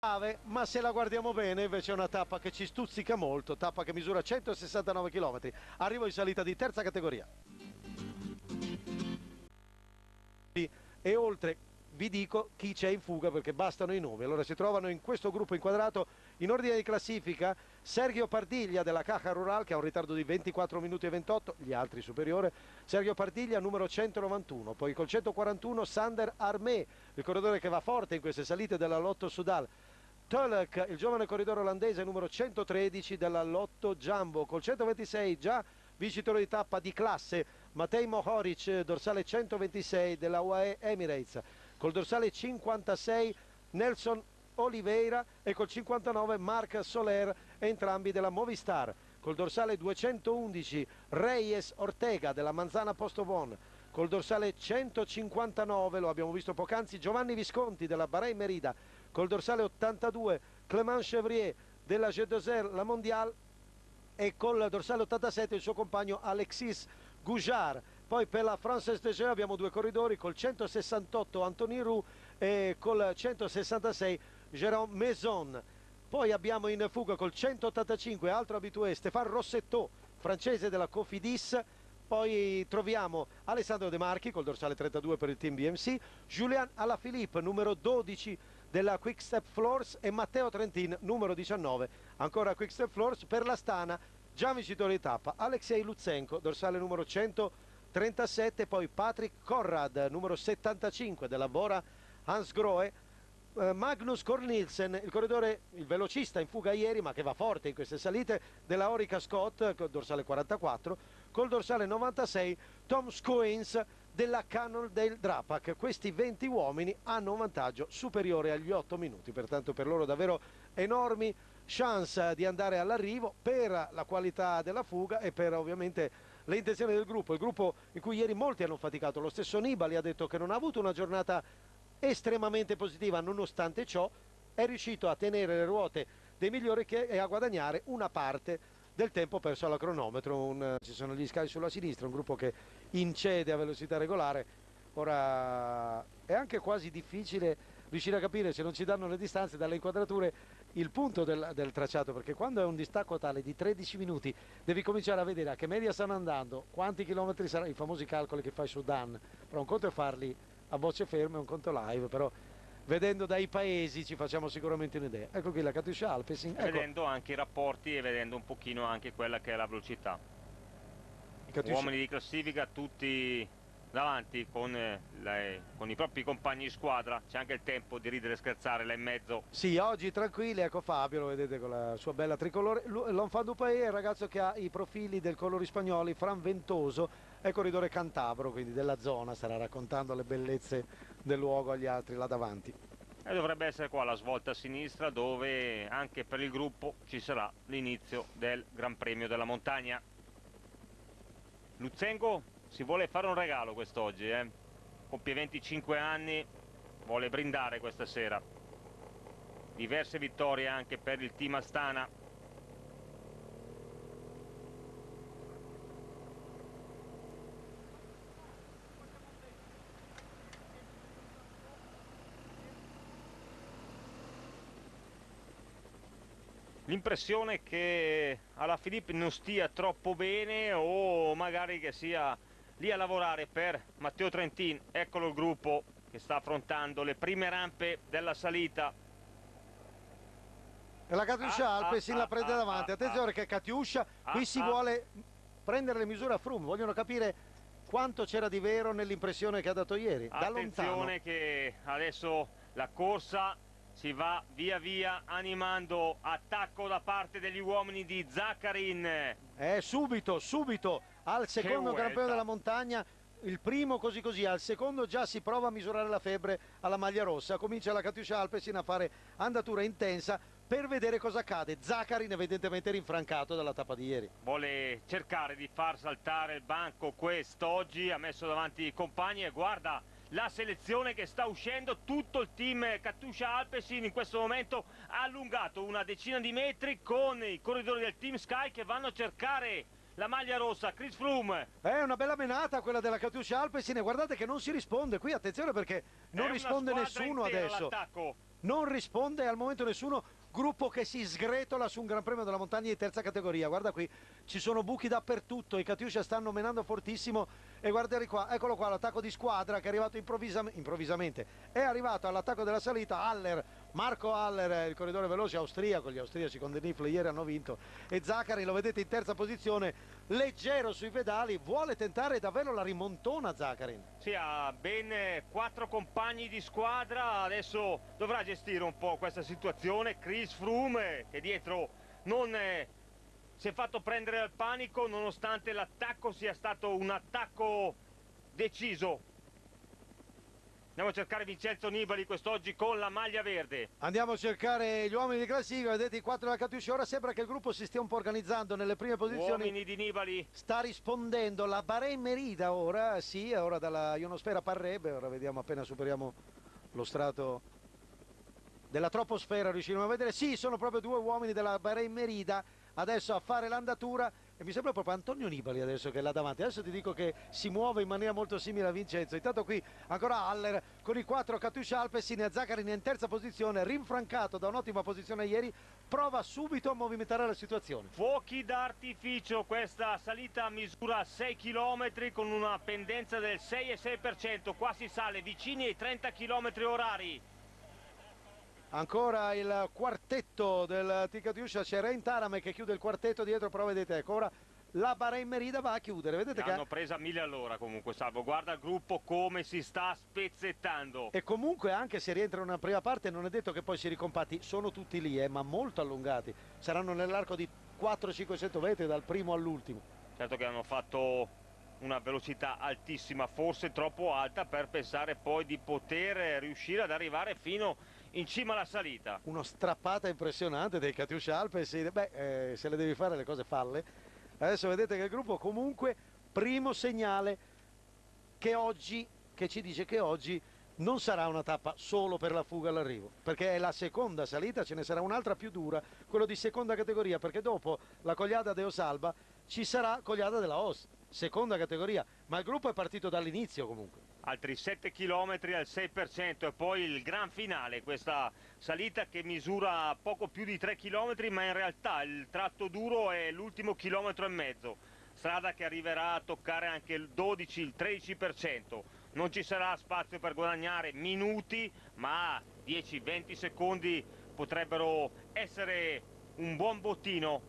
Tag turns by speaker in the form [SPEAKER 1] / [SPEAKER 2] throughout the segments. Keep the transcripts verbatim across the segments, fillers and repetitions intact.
[SPEAKER 1] Ma se la guardiamo bene invece è una tappa che ci stuzzica molto, tappa che misura centosessantanove chilometri, arrivo in salita di terza categoria. E oltre vi dico chi c'è in fuga perché bastano i nomi. Allora si trovano in questo gruppo inquadrato in ordine di classifica Sergio Pardiglia della Caja Rural che ha un ritardo di ventiquattro minuti e ventotto, gli altri superiore. Sergio Pardiglia numero centonovantuno, poi col centoquarantuno Sander Armé, il corridore che va forte in queste salite della Lotto Soudal. Tulloch, il giovane corridore olandese numero centotredici della Lotto Jumbo, col centoventisei già vincitore di tappa di classe Matej Mohoric, dorsale centoventisei della U A E Emirates, col dorsale cinquantasei Nelson Oliveira e col cinquantanove Marc Soler, entrambi della Movistar, col dorsale duecentoundici Reyes Ortega della Manzana Postobon, col dorsale centocinquantanove, lo abbiamo visto poc'anzi, Giovanni Visconti della Bahrain Merida, col dorsale ottantadue Clément Chevrier della G due R La Mondiale e col dorsale ottantasette il suo compagno Alexis Goujar. Poi per la Frances D G abbiamo due corridori col centosessantotto Anthony Roux e col centosessantasei Jérôme Maison. Poi abbiamo in fuga col centottantacinque altro abitué Stéphane Rossetto, francese della Cofidis. Poi troviamo Alessandro De Marchi col dorsale trentadue per il team B M C, Julian Alaphilippe numero dodici della Quickstep Floors e Matteo Trentin numero diciannove ancora Quickstep Floors per l'Astana, già vincitore di tappa Alexei Lutsenko dorsale numero centotrentasette, poi Patrick Conrad numero settantacinque della Bora Hansgrohe, eh, Magnus Cornelsen, il corridore, il velocista in fuga ieri ma che va forte in queste salite della Orica Scott col dorsale quarantaquattro, col dorsale novantasei Tom Scoens della Cannondale Drapac. Questi venti uomini hanno un vantaggio superiore agli otto minuti, pertanto per loro davvero enormi chance di andare all'arrivo per la qualità della fuga e per ovviamente le intenzioni del gruppo, il gruppo in cui ieri molti hanno faticato. Lo stesso Nibali ha detto che non ha avuto una giornata estremamente positiva, nonostante ciò è riuscito a tenere le ruote dei migliori che, e a guadagnare una parte del tempo perso alla cronometro. Un, ci sono gli scali sulla sinistra, un gruppo che incede a velocità regolare. Ora è anche quasi difficile riuscire a capire, se non ci danno le distanze dalle inquadrature, il punto del, del tracciato, perché quando è un distacco tale di tredici minuti devi cominciare a vedere a che media stanno andando, quanti chilometri saranno, i famosi calcoli che fai su Dan. Però un conto è farli a voce ferma, un conto live, però vedendo dai paesi ci facciamo sicuramente un'idea. Ecco qui la Katusha Alpecin, ecco.
[SPEAKER 2] Vedendo anche i rapporti e vedendo un pochino anche quella che è la velocità.
[SPEAKER 1] Katusha.
[SPEAKER 2] Uomini di classifica tutti davanti con, eh, le, con i propri compagni di squadra, c'è anche il tempo di ridere e scherzare là in mezzo.
[SPEAKER 1] Sì, oggi tranquilli, ecco Fabio, lo vedete con la sua bella tricolore. L'Enfant du Pays è il ragazzo che ha i profili del colori spagnoli, Fran Ventoso, è corridore cantabro, quindi della zona, starà raccontando le bellezze del luogo agli altri là davanti.
[SPEAKER 2] E dovrebbe essere qua la svolta a sinistra dove anche per il gruppo ci sarà l'inizio del Gran Premio della Montagna. Lutsenko si vuole fare un regalo quest'oggi, eh? Compie venticinque anni, vuole brindare questa sera. Diverse vittorie anche per il team Astana. L'impressione che Alaphilippe non stia troppo bene o magari che sia lì a lavorare per Matteo Trentin. Eccolo il gruppo che sta affrontando le prime rampe della salita.
[SPEAKER 1] E la Katusha
[SPEAKER 2] ah,
[SPEAKER 1] Alpecin
[SPEAKER 2] ah,
[SPEAKER 1] la prende
[SPEAKER 2] ah,
[SPEAKER 1] davanti,
[SPEAKER 2] ah,
[SPEAKER 1] attenzione
[SPEAKER 2] ah,
[SPEAKER 1] che Katusha qui
[SPEAKER 2] ah,
[SPEAKER 1] si
[SPEAKER 2] ah.
[SPEAKER 1] vuole prendere le misure a Froome, vogliono capire quanto c'era di vero nell'impressione che ha dato ieri. Da
[SPEAKER 2] Attenzione
[SPEAKER 1] lontano.
[SPEAKER 2] che adesso la corsa si va via via animando, attacco da parte degli uomini di Zakarin.
[SPEAKER 1] Eh, subito, subito, al secondo Gran Premio della Montagna, il primo così così, al secondo già si prova a misurare la febbre alla maglia rossa, comincia la Katusha Alpecin a fare andatura intensa per vedere cosa accade. Zakarin evidentemente rinfrancato dalla tappa di ieri.
[SPEAKER 2] Vuole cercare di far saltare il banco quest'oggi, ha messo davanti i compagni e guarda la selezione che sta uscendo, tutto il team Katusha Alpecin in questo momento ha allungato una decina di metri con i corridori del team Sky che vanno a cercare la maglia rossa. Chris Froome.
[SPEAKER 1] È una bella menata quella della Katusha Alpecin e guardate che non si risponde qui, attenzione perché non risponde nessuno adesso. non risponde al momento nessuno. Gruppo che si sgretola su un Gran Premio della Montagna di terza categoria. Guarda qui, ci sono buchi dappertutto, i Katusha stanno menando fortissimo e guardate qua, eccolo qua l'attacco di squadra che è arrivato improvvisam improvvisamente, è arrivato all'attacco della salita Haller, Marco Haller, il corridore veloce austriaco, gli austriaci con De Nifl ieri hanno vinto, e Zaccarin lo vedete in terza posizione, leggero sui pedali, vuole tentare davvero la rimontona Zaccarin.
[SPEAKER 2] Sì, ha ben quattro compagni di squadra, adesso dovrà gestire un po' questa situazione. Chris Froome che dietro non è, si è fatto prendere dal panico nonostante l'attacco sia stato un attacco deciso. Andiamo a cercare Vincenzo Nibali quest'oggi con la maglia verde.
[SPEAKER 1] Andiamo a cercare gli uomini di classifica, vedete i quattro della Katusha, ora sembra che il gruppo si stia un po' organizzando nelle prime posizioni.
[SPEAKER 2] Uomini di Nibali.
[SPEAKER 1] Sta rispondendo la Bahrain Merida ora, sì, ora dalla ionosfera parrebbe, ora vediamo appena superiamo lo strato della troposfera, riusciremo a vedere, sì, sono proprio due uomini della Bahrain Merida adesso a fare l'andatura. E mi sembra proprio Antonio Nibali adesso che è là davanti. Adesso ti dico che si muove in maniera molto simile a Vincenzo. Intanto qui ancora Haller con i quattro Katusha Alpecin e Zaccarin in terza posizione, rinfrancato da un'ottima posizione ieri, prova subito a movimentare la situazione.
[SPEAKER 2] Fuochi d'artificio, questa salita misura sei chilometri con una pendenza del sei virgola sei per cento, qua si sale vicini ai trenta chilometri orari.
[SPEAKER 1] Ancora il quartetto del Team Katusha, c'è Rein Tarame che chiude il quartetto dietro, però vedete, ecco, ora la Bahrain Merida va a chiudere, vedete
[SPEAKER 2] che hanno presa mille all'ora comunque, Salvo, guarda il gruppo come si sta spezzettando.
[SPEAKER 1] E comunque anche se rientra in una prima parte non è detto che poi si ricompatti, sono tutti lì, eh, ma molto allungati, saranno nell'arco di quattrocento cinquecento metri dal primo all'ultimo.
[SPEAKER 2] Certo che hanno fatto una velocità altissima, forse troppo alta per pensare poi di poter riuscire ad arrivare fino in cima alla salita.
[SPEAKER 1] Uno strappata impressionante dei Katusha Alpecin, beh, eh, se le devi fare le cose falle. Adesso vedete che il gruppo comunque, primo segnale che oggi, che ci dice che oggi non sarà una tappa solo per la fuga all'arrivo, perché è la seconda salita, ce ne sarà un'altra più dura, quello di seconda categoria, perché dopo la Collada de Osalba ci sarà Collada della Os, seconda categoria, ma il gruppo è partito dall'inizio comunque.
[SPEAKER 2] Altri sette chilometri al sei per cento e poi il gran finale, questa salita che misura poco più di tre chilometri, ma in realtà il tratto duro è l'ultimo chilometro e mezzo, strada che arriverà a toccare anche il dodici, il tredici per cento. Non ci sarà spazio per guadagnare minuti, ma dieci venti secondi potrebbero essere un buon bottino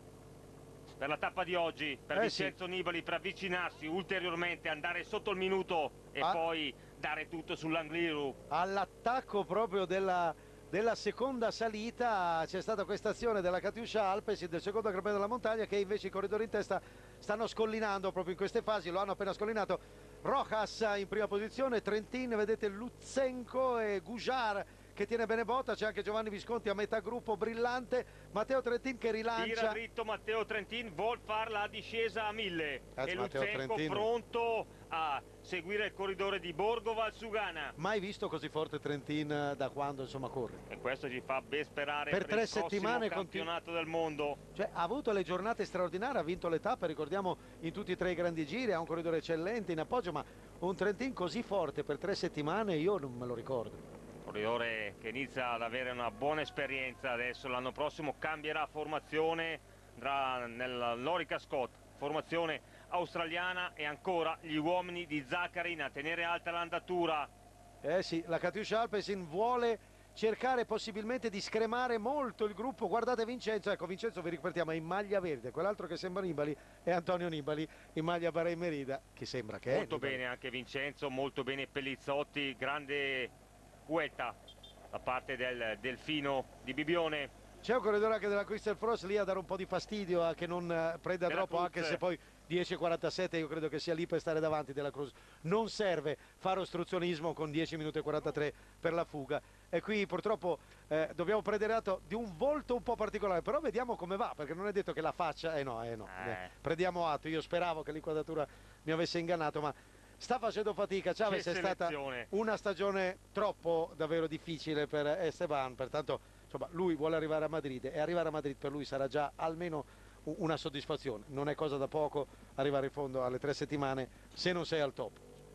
[SPEAKER 2] per la tappa di oggi, per
[SPEAKER 1] eh
[SPEAKER 2] Vincenzo
[SPEAKER 1] sì.
[SPEAKER 2] Nibali, per avvicinarsi ulteriormente, andare sotto il minuto e ah. poi dare tutto sull'Angliru.
[SPEAKER 1] All'attacco proprio della, della seconda salita c'è stata questa azione della Katusha Alpecin, del secondo Gran Premio della Montagna, che invece i corridori in testa stanno scollinando proprio in queste fasi, lo hanno appena scollinato. Rojas in prima posizione, Trentin, vedete Lutsenko e Gujar che tiene bene botta, c'è anche Giovanni Visconti a metà gruppo, brillante, Matteo Trentin che rilancia.
[SPEAKER 2] Tira dritto Matteo Trentin, vuol fare la discesa a mille
[SPEAKER 1] Cazzo,
[SPEAKER 2] e
[SPEAKER 1] Matteo
[SPEAKER 2] Lutsenko
[SPEAKER 1] Trentin.
[SPEAKER 2] pronto a seguire il corridore di Borgo Valsugana.
[SPEAKER 1] Mai visto così forte Trentin da quando insomma corre.
[SPEAKER 2] E questo ci fa ben sperare
[SPEAKER 1] per,
[SPEAKER 2] per
[SPEAKER 1] tre
[SPEAKER 2] il
[SPEAKER 1] settimane
[SPEAKER 2] campionato del mondo.
[SPEAKER 1] Cioè ha avuto le giornate straordinarie, ha vinto le tappe, ricordiamo, in tutti e tre i grandi giri, ha un corridore eccellente in appoggio, ma un Trentin così forte per tre settimane io non me lo ricordo.
[SPEAKER 2] Corridore che inizia ad avere una buona esperienza adesso, l'anno prossimo cambierà formazione, andrà nell'Orica Scott, formazione australiana, e ancora gli uomini di Zaccarin a tenere alta l'andatura.
[SPEAKER 1] Eh sì, la Katusha Alpecin vuole cercare possibilmente di scremare molto il gruppo. Guardate Vincenzo, ecco Vincenzo vi ricordiamo è in maglia verde, quell'altro che sembra Nibali è Antonio Nibali in maglia Bahrain Merida, che sembra che
[SPEAKER 2] molto
[SPEAKER 1] è
[SPEAKER 2] bene Nibali. Anche Vincenzo, molto bene Pellizzotti, grande Vuelta da parte del Delfino di Bibione.
[SPEAKER 1] C'è un corridore anche della Crystal Frost lì a dare un po' di fastidio a che non prenda
[SPEAKER 2] della
[SPEAKER 1] troppo,
[SPEAKER 2] Cruz.
[SPEAKER 1] Anche se poi dieci e quarantasette io credo che sia lì per stare davanti della Cruz. Non serve fare ostruzionismo con dieci minuti e quarantatré per la fuga, e qui purtroppo eh, dobbiamo prendere atto di un volto un po' particolare, però vediamo come va, perché non è detto che la faccia, eh no, eh no,
[SPEAKER 2] eh.
[SPEAKER 1] prendiamo atto. Io speravo che l'inquadratura mi avesse ingannato, ma sta facendo fatica. Chavez è stata una stagione troppo davvero difficile per Esteban, pertanto insomma lui vuole arrivare a Madrid, e arrivare a Madrid per lui sarà già almeno una soddisfazione. Non è cosa da poco arrivare in fondo alle tre settimane se non sei al top.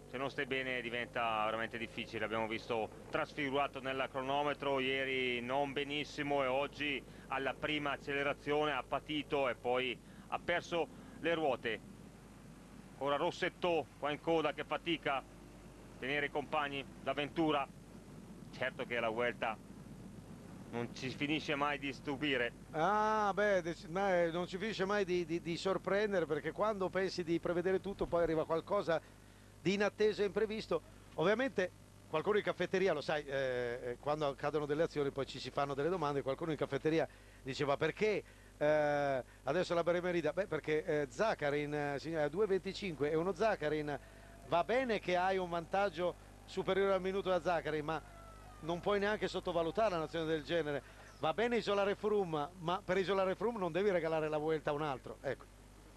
[SPEAKER 2] se non stai bene diventa veramente difficile. Abbiamo visto trasfigurato nel cronometro ieri non benissimo, e oggi alla prima accelerazione ha patito e poi ha perso le ruote. Ora Rossetto qua in coda che fatica a tenere i compagni d'avventura. Certo che la Vuelta non ci finisce mai di stupire.
[SPEAKER 1] Ah, beh, non ci finisce mai di, di, di sorprendere, perché quando pensi di prevedere tutto poi arriva qualcosa di inatteso e imprevisto. Ovviamente qualcuno in caffetteria, lo sai, eh, quando accadono delle azioni poi ci si fanno delle domande. Qualcuno in caffetteria diceva perché eh, adesso la Bahrain-Merida? Beh, perché eh, Zakarin, eh, a due venticinque, e uno Zakarin, va bene che hai un vantaggio superiore al minuto da Zakarin, ma non puoi neanche sottovalutare un'azione del genere. Va bene isolare Froome, ma per isolare Froome non devi regalare la Vuelta a un altro, ecco.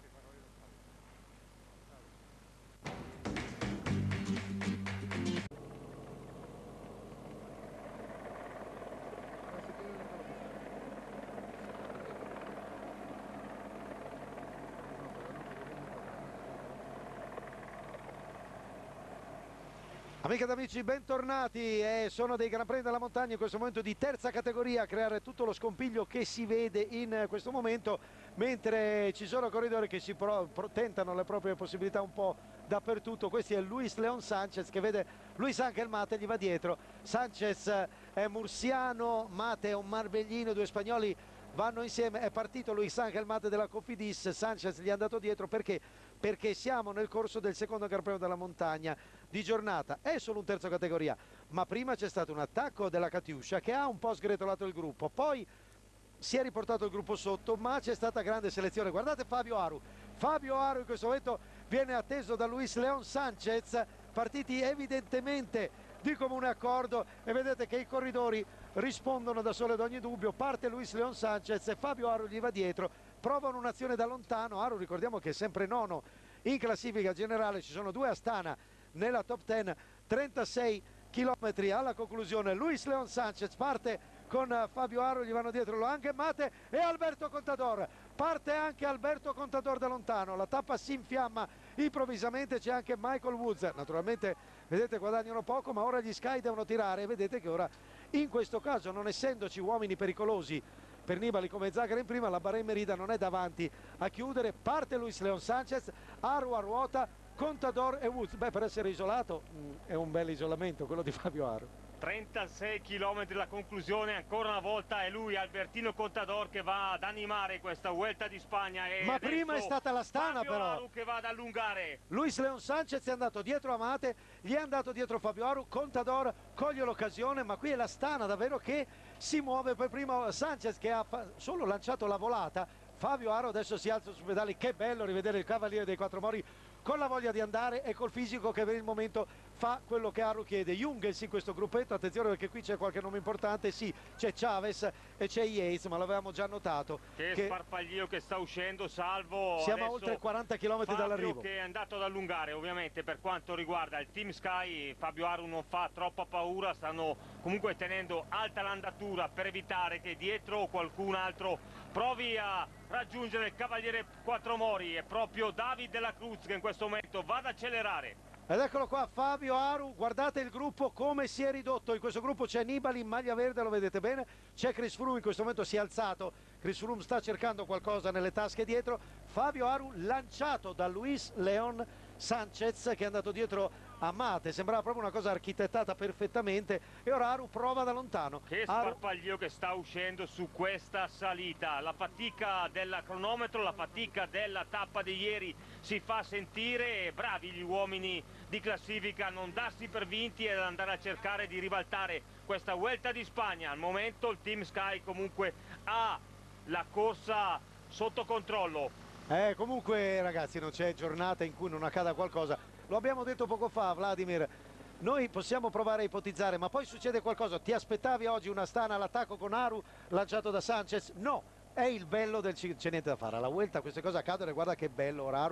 [SPEAKER 1] Amiche ed amici, bentornati. Eh, sono dei Gran Premi della montagna in questo momento di terza categoria a creare tutto lo scompiglio che si vede in questo momento, mentre ci sono corridori che si pro, pro, tentano le proprie possibilità un po' dappertutto. Questo è Luis Leon Sanchez che vede Luis Ángel Mate, gli va dietro. Sanchez è mursiano, Mate è un marbellino, due spagnoli vanno insieme. È partito Luis Ángel Mate della Cofidis, Sanchez gli è andato dietro perché? Perché siamo nel corso del secondo Gran Premio della montagna di giornata. È solo un terzo categoria, ma prima c'è stato un attacco della Katusha che ha un po' sgretolato il gruppo, poi si è riportato il gruppo sotto, ma c'è stata grande selezione. Guardate Fabio Aru, Fabio Aru in questo momento viene atteso da Luis Leon Sanchez, partiti evidentemente di comune accordo, e vedete che i corridori rispondono da soli ad ogni dubbio. Parte Luis Leon Sanchez e Fabio Aru gli va dietro, provano un'azione da lontano. Aru, ricordiamo che è sempre nono in classifica generale, ci sono due Astana nella top dieci, trentasei chilometri alla conclusione. Luis Leon Sanchez parte con Fabio Aru, gli vanno dietro Luis Ángel Mate e Alberto Contador. Parte anche Alberto Contador da lontano, la tappa si infiamma improvvisamente, c'è anche Michael Woods. Naturalmente vedete guadagnano poco, ma ora gli Sky devono tirare, e vedete che ora in questo caso, non essendoci uomini pericolosi per Nibali come Zakarin prima, la Bahrain-Merida non è davanti a chiudere. Parte Luis Leon Sanchez, Aru a ruota, Contador e Woods. Beh, per essere isolato mh, è un bel isolamento quello di Fabio Aru.
[SPEAKER 2] trentasei chilometri la conclusione, ancora una volta è lui, Albertino Contador, che va ad animare questa Vuelta di Spagna. E
[SPEAKER 1] ma prima è stata l'Astana,
[SPEAKER 2] Fabio
[SPEAKER 1] però
[SPEAKER 2] Aru che va ad allungare.
[SPEAKER 1] Luis Leon Sanchez è andato dietro a Mate, gli è andato dietro Fabio Aru, Contador coglie l'occasione, ma qui è l'Astana davvero che si muove. Per primo Sanchez che ha solo lanciato la volata, Fabio Aru adesso si alza sui pedali. Che bello rivedere il Cavaliere dei Quattro Mori con la voglia di andare e col fisico che per il momento fa quello che Aru chiede. Jungels in questo gruppetto, attenzione perché qui c'è qualche nome importante, sì, c'è Chavez e c'è Yates, ma l'avevamo già notato.
[SPEAKER 2] Che, che sparpaglio che sta uscendo, salvo
[SPEAKER 1] siamo a oltre quaranta chilometri dall'arrivo.
[SPEAKER 2] Che è andato ad allungare. Ovviamente per quanto riguarda il Team Sky, Fabio Aru non fa troppa paura, stanno comunque tenendo alta l'andatura per evitare che dietro qualcun altro provi a raggiungere il Cavaliere Quattro Mori. È proprio David de la Cruz che in questo momento va ad accelerare.
[SPEAKER 1] Ed eccolo qua Fabio Aru, guardate il gruppo come si è ridotto. In questo gruppo c'è Nibali in maglia verde, lo vedete bene, c'è Chris Froome, in questo momento si è alzato, Chris Froome sta cercando qualcosa nelle tasche dietro. Fabio Aru lanciato da Luis Leon Sanchez che è andato dietro a Mate, sembrava proprio una cosa architettata perfettamente, e ora Aru prova da lontano.
[SPEAKER 2] Che sparpaglio che sta uscendo su questa salita, la fatica del cronometro, la fatica della tappa di ieri si fa sentire. Bravi gli uomini di classifica a non darsi per vinti ed andare a cercare di ribaltare questa Vuelta di Spagna. Al momento il Team Sky comunque ha la corsa sotto controllo.
[SPEAKER 1] Eh, comunque ragazzi non c'è giornata in cui non accada qualcosa, lo abbiamo detto poco fa Vladimir, noi possiamo provare a ipotizzare, ma poi succede qualcosa. Ti aspettavi oggi una Astana all'attacco con Aru lanciato da Sanchez? No, è il bello del, c'è niente da fare alla Vuelta, queste cose accadono, e guarda che bello ora Aru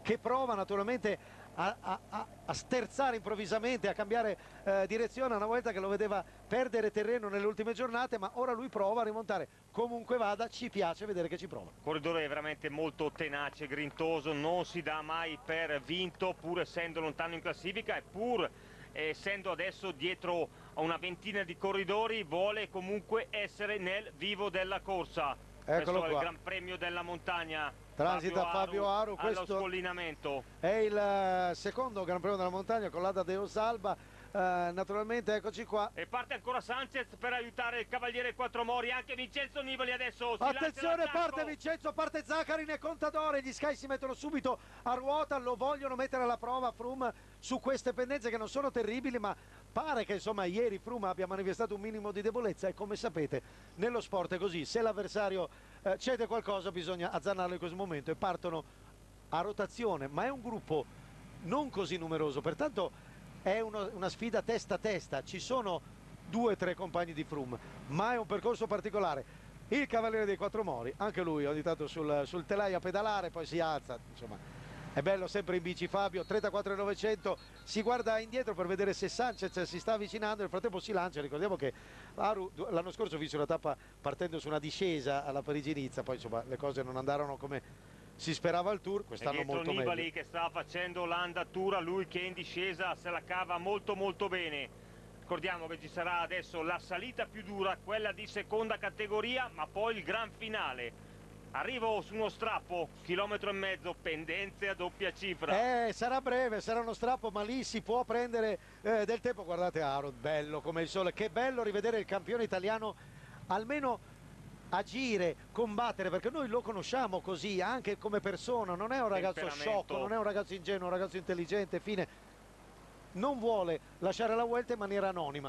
[SPEAKER 1] che prova naturalmente a, a, a, a sterzare improvvisamente, a cambiare eh, direzione una volta che lo vedeva perdere terreno nelle ultime giornate, ma ora lui prova a rimontare. Comunque vada, ci piace vedere che ci prova.
[SPEAKER 2] Corridore veramente molto tenace, grintoso, non si dà mai per vinto, pur essendo lontano in classifica e pur essendo adesso dietro a una ventina di corridori, vuole comunque essere nel vivo della corsa.
[SPEAKER 1] Eccolo
[SPEAKER 2] Questo è
[SPEAKER 1] qua.
[SPEAKER 2] il Gran Premio della Montagna.
[SPEAKER 1] Transita Fabio Aru,
[SPEAKER 2] allo
[SPEAKER 1] questo
[SPEAKER 2] scollinamento.
[SPEAKER 1] è il eh, secondo Gran Premio della Montagna con l'Ada Deo Salva. Uh, naturalmente eccoci qua.
[SPEAKER 2] E parte ancora Sanchez per aiutare il Cavaliere Quattromori, anche Vincenzo Nibali adesso si
[SPEAKER 1] attenzione, parte Vincenzo, parte Zaccarin e Contador, gli Sky si mettono subito a ruota, lo vogliono mettere alla prova Froome su queste pendenze che non sono terribili, ma pare che insomma ieri Froome abbia manifestato un minimo di debolezza e come sapete nello sport è così, se l'avversario eh, cede qualcosa bisogna azzannarlo in questo momento e partono a rotazione, ma è un gruppo non così numeroso, pertanto è uno, una sfida testa a testa, ci sono due o tre compagni di Froome, ma è un percorso particolare. Il Cavaliere dei Quattromori, anche lui ogni tanto sul, sul telaio a pedalare, poi si alza, insomma è bello sempre in bici Fabio. Trentaquattro e novecento, si guarda indietro per vedere se Sanchez si sta avvicinando, nel frattempo si lancia. Ricordiamo che Aru l'anno scorso vinse una tappa partendo su una discesa alla Parigi-Nizza, poi insomma le cose non andarono come si sperava al Tour, quest'anno molto meglio.
[SPEAKER 2] Nibali che sta facendo l'andatura, lui che in discesa se la cava molto molto bene. Ricordiamo che ci sarà adesso la salita più dura, quella di seconda categoria, ma poi il gran finale. Arrivo su uno strappo, chilometro e mezzo, pendenze a doppia cifra.
[SPEAKER 1] Eh, sarà breve, sarà uno strappo, ma lì si può prendere eh, del tempo. Guardate Aru, bello come il sole, che bello rivedere il campione italiano almeno agire, combattere, perché noi lo conosciamo così anche come persona, non è un ragazzo sciocco, non è un ragazzo ingenuo, un ragazzo intelligente, fine, non vuole lasciare la Vuelta in maniera anonima.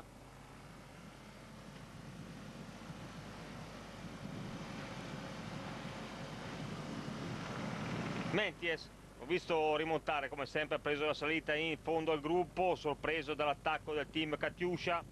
[SPEAKER 2] Menties, ho visto rimontare come sempre, ha preso la salita in fondo al gruppo, sorpreso dall'attacco del team Katyusha.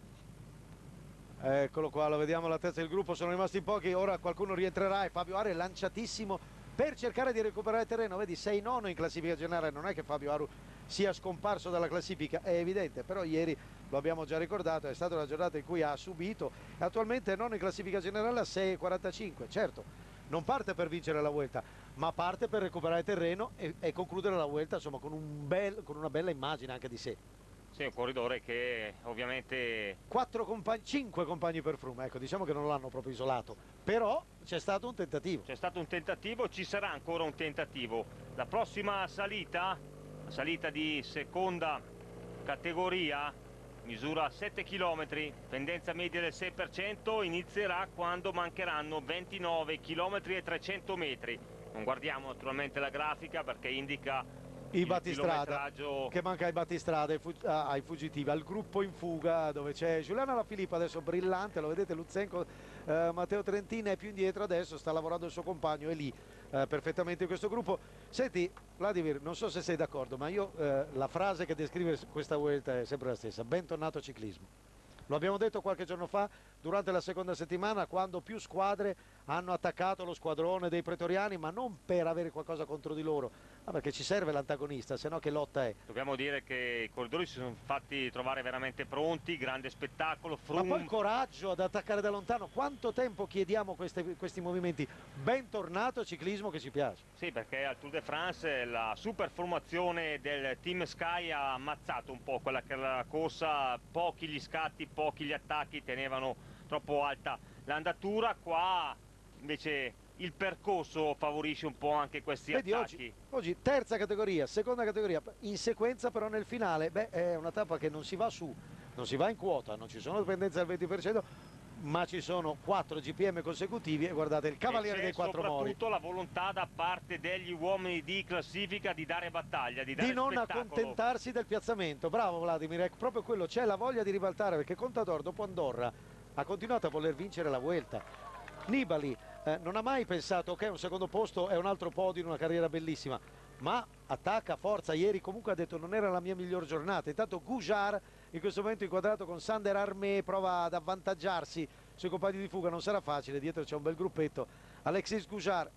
[SPEAKER 1] Eccolo qua, lo vediamo alla testa del gruppo, sono rimasti in pochi, ora qualcuno rientrerà e Fabio Aru è lanciatissimo per cercare di recuperare terreno. Vedi, sei nono in classifica generale, non è che Fabio Aru sia scomparso dalla classifica, è evidente, però ieri lo abbiamo già ricordato, è stata una giornata in cui ha subito, attualmente è nono in classifica generale a sei e quarantacinque. Certo, non parte per vincere la Vuelta, ma parte per recuperare terreno e, e concludere la Vuelta insomma con, un bel, con una bella immagine anche di sé.
[SPEAKER 2] Sì, un corridore che ovviamente...
[SPEAKER 1] Quattro compagni, cinque compagni per Froome, ecco, diciamo che non l'hanno proprio isolato, però c'è stato un tentativo.
[SPEAKER 2] C'è stato un tentativo, ci sarà ancora un tentativo. La prossima salita, la salita di seconda categoria, misura sette chilometri, pendenza media del sei per cento, inizierà quando mancheranno ventinove chilometri e trecento metri. Non guardiamo naturalmente la grafica perché indica
[SPEAKER 1] i battistrada, che manca ai battistrada, ai, fug ai fuggitivi, al gruppo in fuga dove c'è Giuliano Alaphilippe adesso brillante, lo vedete, Lutsenko, eh, Matteo Trentin è più indietro adesso, sta lavorando il suo compagno, è lì eh, perfettamente in questo gruppo. Senti Vladimir, non so se sei d'accordo, ma io eh, la frase che descrive questa Vuelta è sempre la stessa: bentornato ciclismo. Lo abbiamo detto qualche giorno fa durante la seconda settimana, quando più squadre hanno attaccato lo squadrone dei pretoriani, ma non per avere qualcosa contro di loro, ma perché ci serve l'antagonista, se no che lotta è?
[SPEAKER 2] Dobbiamo dire che i corridori si sono fatti trovare veramente pronti, grande spettacolo. Froome...
[SPEAKER 1] Ma poi il coraggio ad attaccare da lontano, quanto tempo chiediamo queste, questi movimenti? Bentornato ciclismo che ci piace.
[SPEAKER 2] Sì, perché al Tour de France la super formazione del team Sky ha ammazzato un po' quella che era la corsa, pochi gli scatti, pochi gli attacchi, tenevano troppo alta l'andatura. Qua invece il percorso favorisce un po' anche questi
[SPEAKER 1] Vedi,
[SPEAKER 2] attacchi.
[SPEAKER 1] Oggi, oggi terza categoria, seconda categoria, in sequenza però nel finale. Beh, è una tappa che non si va su, non si va in quota, non ci sono dipendenze al venti per cento, ma ci sono quattro G P M consecutivi e guardate il Cavaliere dei Quattromori.
[SPEAKER 2] Soprattutto la volontà da parte degli uomini di classifica di dare battaglia, di dare
[SPEAKER 1] di non
[SPEAKER 2] spettacolo.
[SPEAKER 1] accontentarsi del piazzamento. Bravo Vladimir, è proprio quello, c'è la voglia di ribaltare, perché Contador dopo Andorra ha continuato a voler vincere la Vuelta. Nibali eh, non ha mai pensato che un secondo posto è un altro podio in una carriera bellissima, ma attacca, forza. Ieri comunque ha detto non era la mia miglior giornata. Intanto Goujar in questo momento inquadrato con Sander Armé prova ad avvantaggiarsi sui compagni di fuga, non sarà facile, dietro c'è un bel gruppetto. Alexis Goujar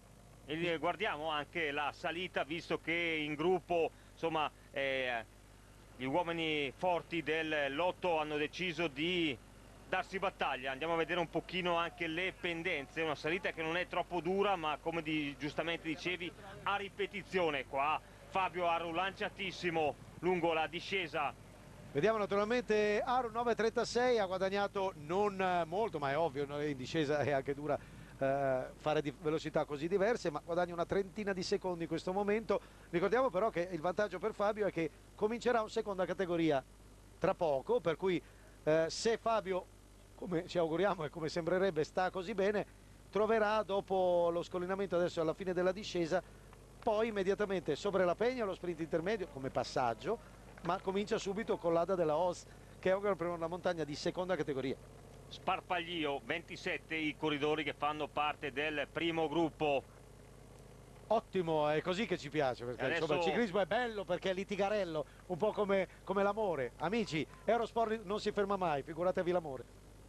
[SPEAKER 2] E guardiamo anche la salita, visto che in gruppo, insomma, eh, gli uomini forti del lotto hanno deciso di darsi battaglia. Andiamo a vedere un pochino anche le pendenze, una salita che non è troppo dura, ma come di, giustamente dicevi, a ripetizione. Qua Fabio Aru lanciatissimo lungo la discesa.
[SPEAKER 1] Vediamo naturalmente Aru nove trentasei, ha guadagnato non molto, ma è ovvio, in discesa è anche dura eh, fare di velocità così diverse, ma guadagna una trentina di secondi in questo momento. Ricordiamo però che il vantaggio per Fabio è che comincerà un seconda categoria tra poco, per cui eh, se Fabio, come ci auguriamo e come sembrerebbe, sta così bene, troverà dopo lo scollinamento adesso alla fine della discesa, poi immediatamente sopra la Pegna lo sprint intermedio come passaggio, ma comincia subito con l'Ada della Oz, che è una montagna di seconda categoria.
[SPEAKER 2] Sparpaglio, ventisette i corridori che fanno parte del primo gruppo.
[SPEAKER 1] Ottimo, è così che ci piace, perché
[SPEAKER 2] adesso...
[SPEAKER 1] insomma, il ciclismo è bello perché è litigarello, un po' come, come l'amore. Amici, Eurosport non si ferma mai, figuratevi l'amore.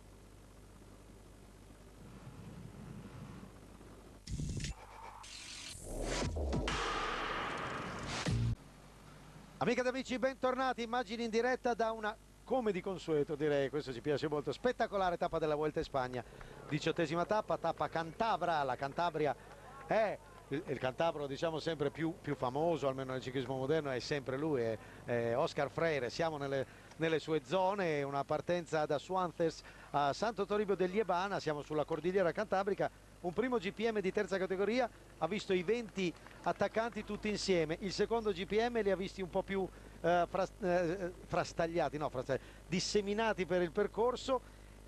[SPEAKER 1] Amiche ed amici, bentornati, immagini in diretta da una, come di consueto direi, questo ci piace molto, spettacolare tappa della Vuelta in Spagna, diciottesima tappa, tappa Cantabra. La Cantabria è il, il cantabro, diciamo, sempre più, più famoso, almeno nel ciclismo moderno, è sempre lui, è, è Oscar Freire. Siamo nelle, nelle sue zone, una partenza da Suances a Santo Toribio del Liebana, siamo sulla cordigliera cantabrica. Un primo G P M di terza categoria ha visto i venti attaccanti tutti insieme, il secondo G P M li ha visti un po' più eh, fras eh, frastagliati, no, frastagliati, disseminati per il percorso,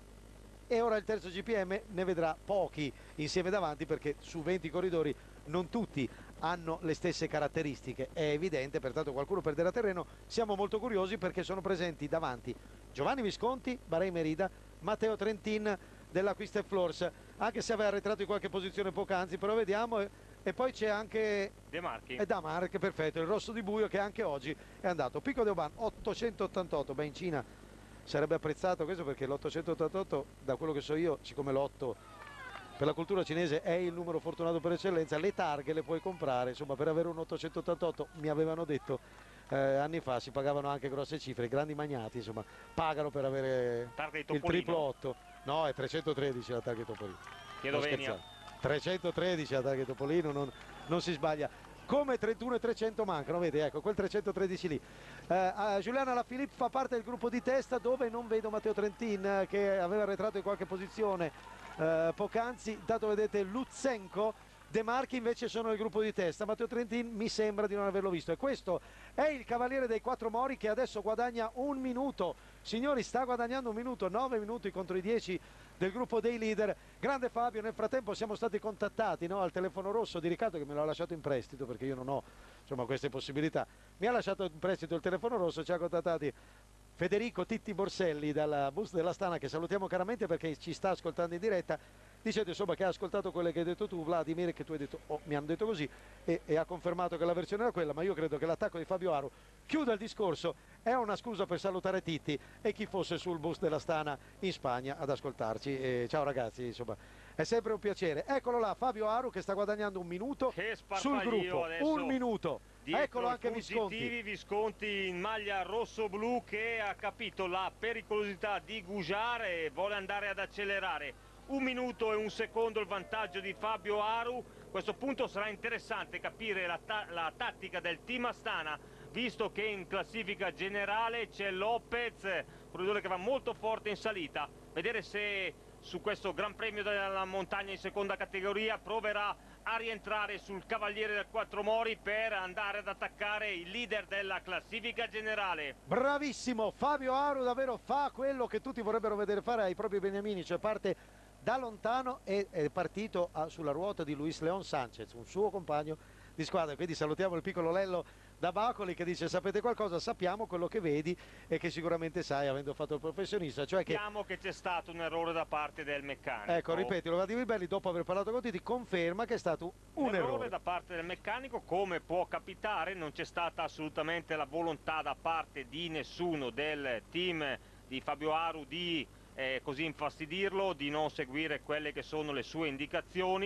[SPEAKER 1] e ora il terzo G P M ne vedrà pochi insieme davanti, perché su venti corridori non tutti hanno le stesse caratteristiche, è evidente, pertanto qualcuno perderà terreno. Siamo molto curiosi perché sono presenti davanti Giovanni Visconti, Bahrein Merida, Matteo Trentin della Quiste Floors, anche se aveva arretrato in qualche posizione poc'anzi, però vediamo. E, e poi c'è anche
[SPEAKER 2] De Marchi.
[SPEAKER 1] E Damarc, perfetto, il rosso di buio che anche oggi è andato. Pico de Oban ottocentottantotto, beh, in Cina sarebbe apprezzato questo, perché l'ottocentottantotto, da quello che so io, siccome l'otto per la cultura cinese è il numero fortunato per eccellenza, le targhe le puoi comprare, insomma, per avere un ottocentottantotto, mi avevano detto eh, anni fa, si pagavano anche grosse cifre, i grandi magnati, insomma, pagano per avere il triplo otto. No, è trecentotredici la targa Topolino.
[SPEAKER 2] Chiedo venia.
[SPEAKER 1] trecentotredici la targa Topolino, non, non si sbaglia. Come trentuno e trecento mancano, vedi, ecco, quel trecentotredici lì. Eh, uh, Giuliano Alaphilippe fa parte del gruppo di testa, dove non vedo Matteo Trentin, eh, che aveva arretrato in qualche posizione eh, poc'anzi. Intanto vedete Lutsenko, De Marchi invece sono nel gruppo di testa. Matteo Trentin mi sembra di non averlo visto, e questo è il cavaliere dei quattro mori, che adesso guadagna un minuto. Signori, sta guadagnando un minuto, nove minuti contro i dieci del gruppo dei leader. Grande Fabio, nel frattempo siamo stati contattati, no, al telefono rosso di Riccardo, che me l'ha lasciato in prestito perché io non ho, insomma, queste possibilità. Mi ha lasciato in prestito il telefono rosso, ci ha contattati Federico Titti Borselli dalla Bus dell'Astana, che salutiamo caramente perché ci sta ascoltando in diretta. Dicete, insomma, che ha ascoltato quelle che hai detto tu, Vladimir, che tu hai detto, oh, mi hanno detto così, e, e ha confermato che la versione era quella, ma io credo che l'attacco di Fabio Aru chiuda il discorso. È una scusa per salutare Titti e chi fosse sul bus dell'Astana in Spagna ad ascoltarci. E ciao ragazzi, insomma, è sempre un piacere. Eccolo là, Fabio Aru, che sta guadagnando un minuto sul gruppo, un minuto. Eccolo anche Visconti.
[SPEAKER 2] Visconti in maglia rosso-blu, che ha capito la pericolosità di Gujar e vuole andare ad accelerare. Un minuto e un secondo il vantaggio di Fabio Aru. A questo punto sarà interessante capire la, ta la tattica del team Astana, visto che in classifica generale c'è Lopez, corridore che va molto forte in salita. Vedere se su questo Gran Premio della Montagna in seconda categoria proverà a rientrare sul cavaliere del quattro mori per andare ad attaccare il leader della classifica generale.
[SPEAKER 1] Bravissimo Fabio Aru, davvero fa quello che tutti vorrebbero vedere fare ai propri beniamini, cioè parte da lontano e è partito a, sulla ruota di Luis Leon Sanchez, un suo compagno di squadra. Quindi salutiamo il piccolo Lello da Bacoli, che dice: sapete qualcosa? Sappiamo quello che vedi e che sicuramente sai, avendo fatto il professionista, cioè che
[SPEAKER 2] sappiamo che c'è stato un errore da parte del meccanico.
[SPEAKER 1] Ecco, ripetilo, Vladimir Belli, dopo aver parlato con Titi, conferma che è stato un, un errore.
[SPEAKER 2] errore da parte del meccanico, come può capitare. Non c'è stata assolutamente la volontà da parte di nessuno del team di Fabio Aru di eh, così infastidirlo, di non seguire quelle che sono le sue indicazioni.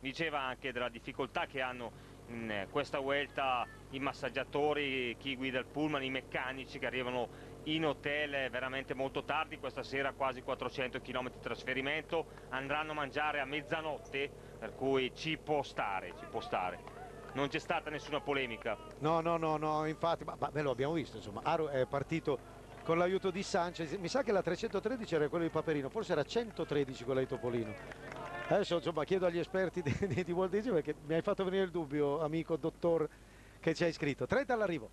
[SPEAKER 2] diceva anche della difficoltà che hanno in questa Vuelta i massaggiatori, chi guida il pullman, i meccanici che arrivano in hotel veramente molto tardi, questa sera quasi quattrocento chilometri di trasferimento, andranno a mangiare a mezzanotte, per cui ci può stare, ci può stare. Non c'è stata nessuna polemica.
[SPEAKER 1] No, no, no, no, infatti, ma, ma beh, lo abbiamo visto, insomma, Aro è partito con l'aiuto di Sanchez, mi sa che la trecentotredici era quello di Paperino, forse era centotredici quella di Topolino. Adesso insomma chiedo agli esperti di, di, di Walt Disney, perché mi hai fatto venire il dubbio, amico dottor che ci hai scritto. trenta all'arrivo.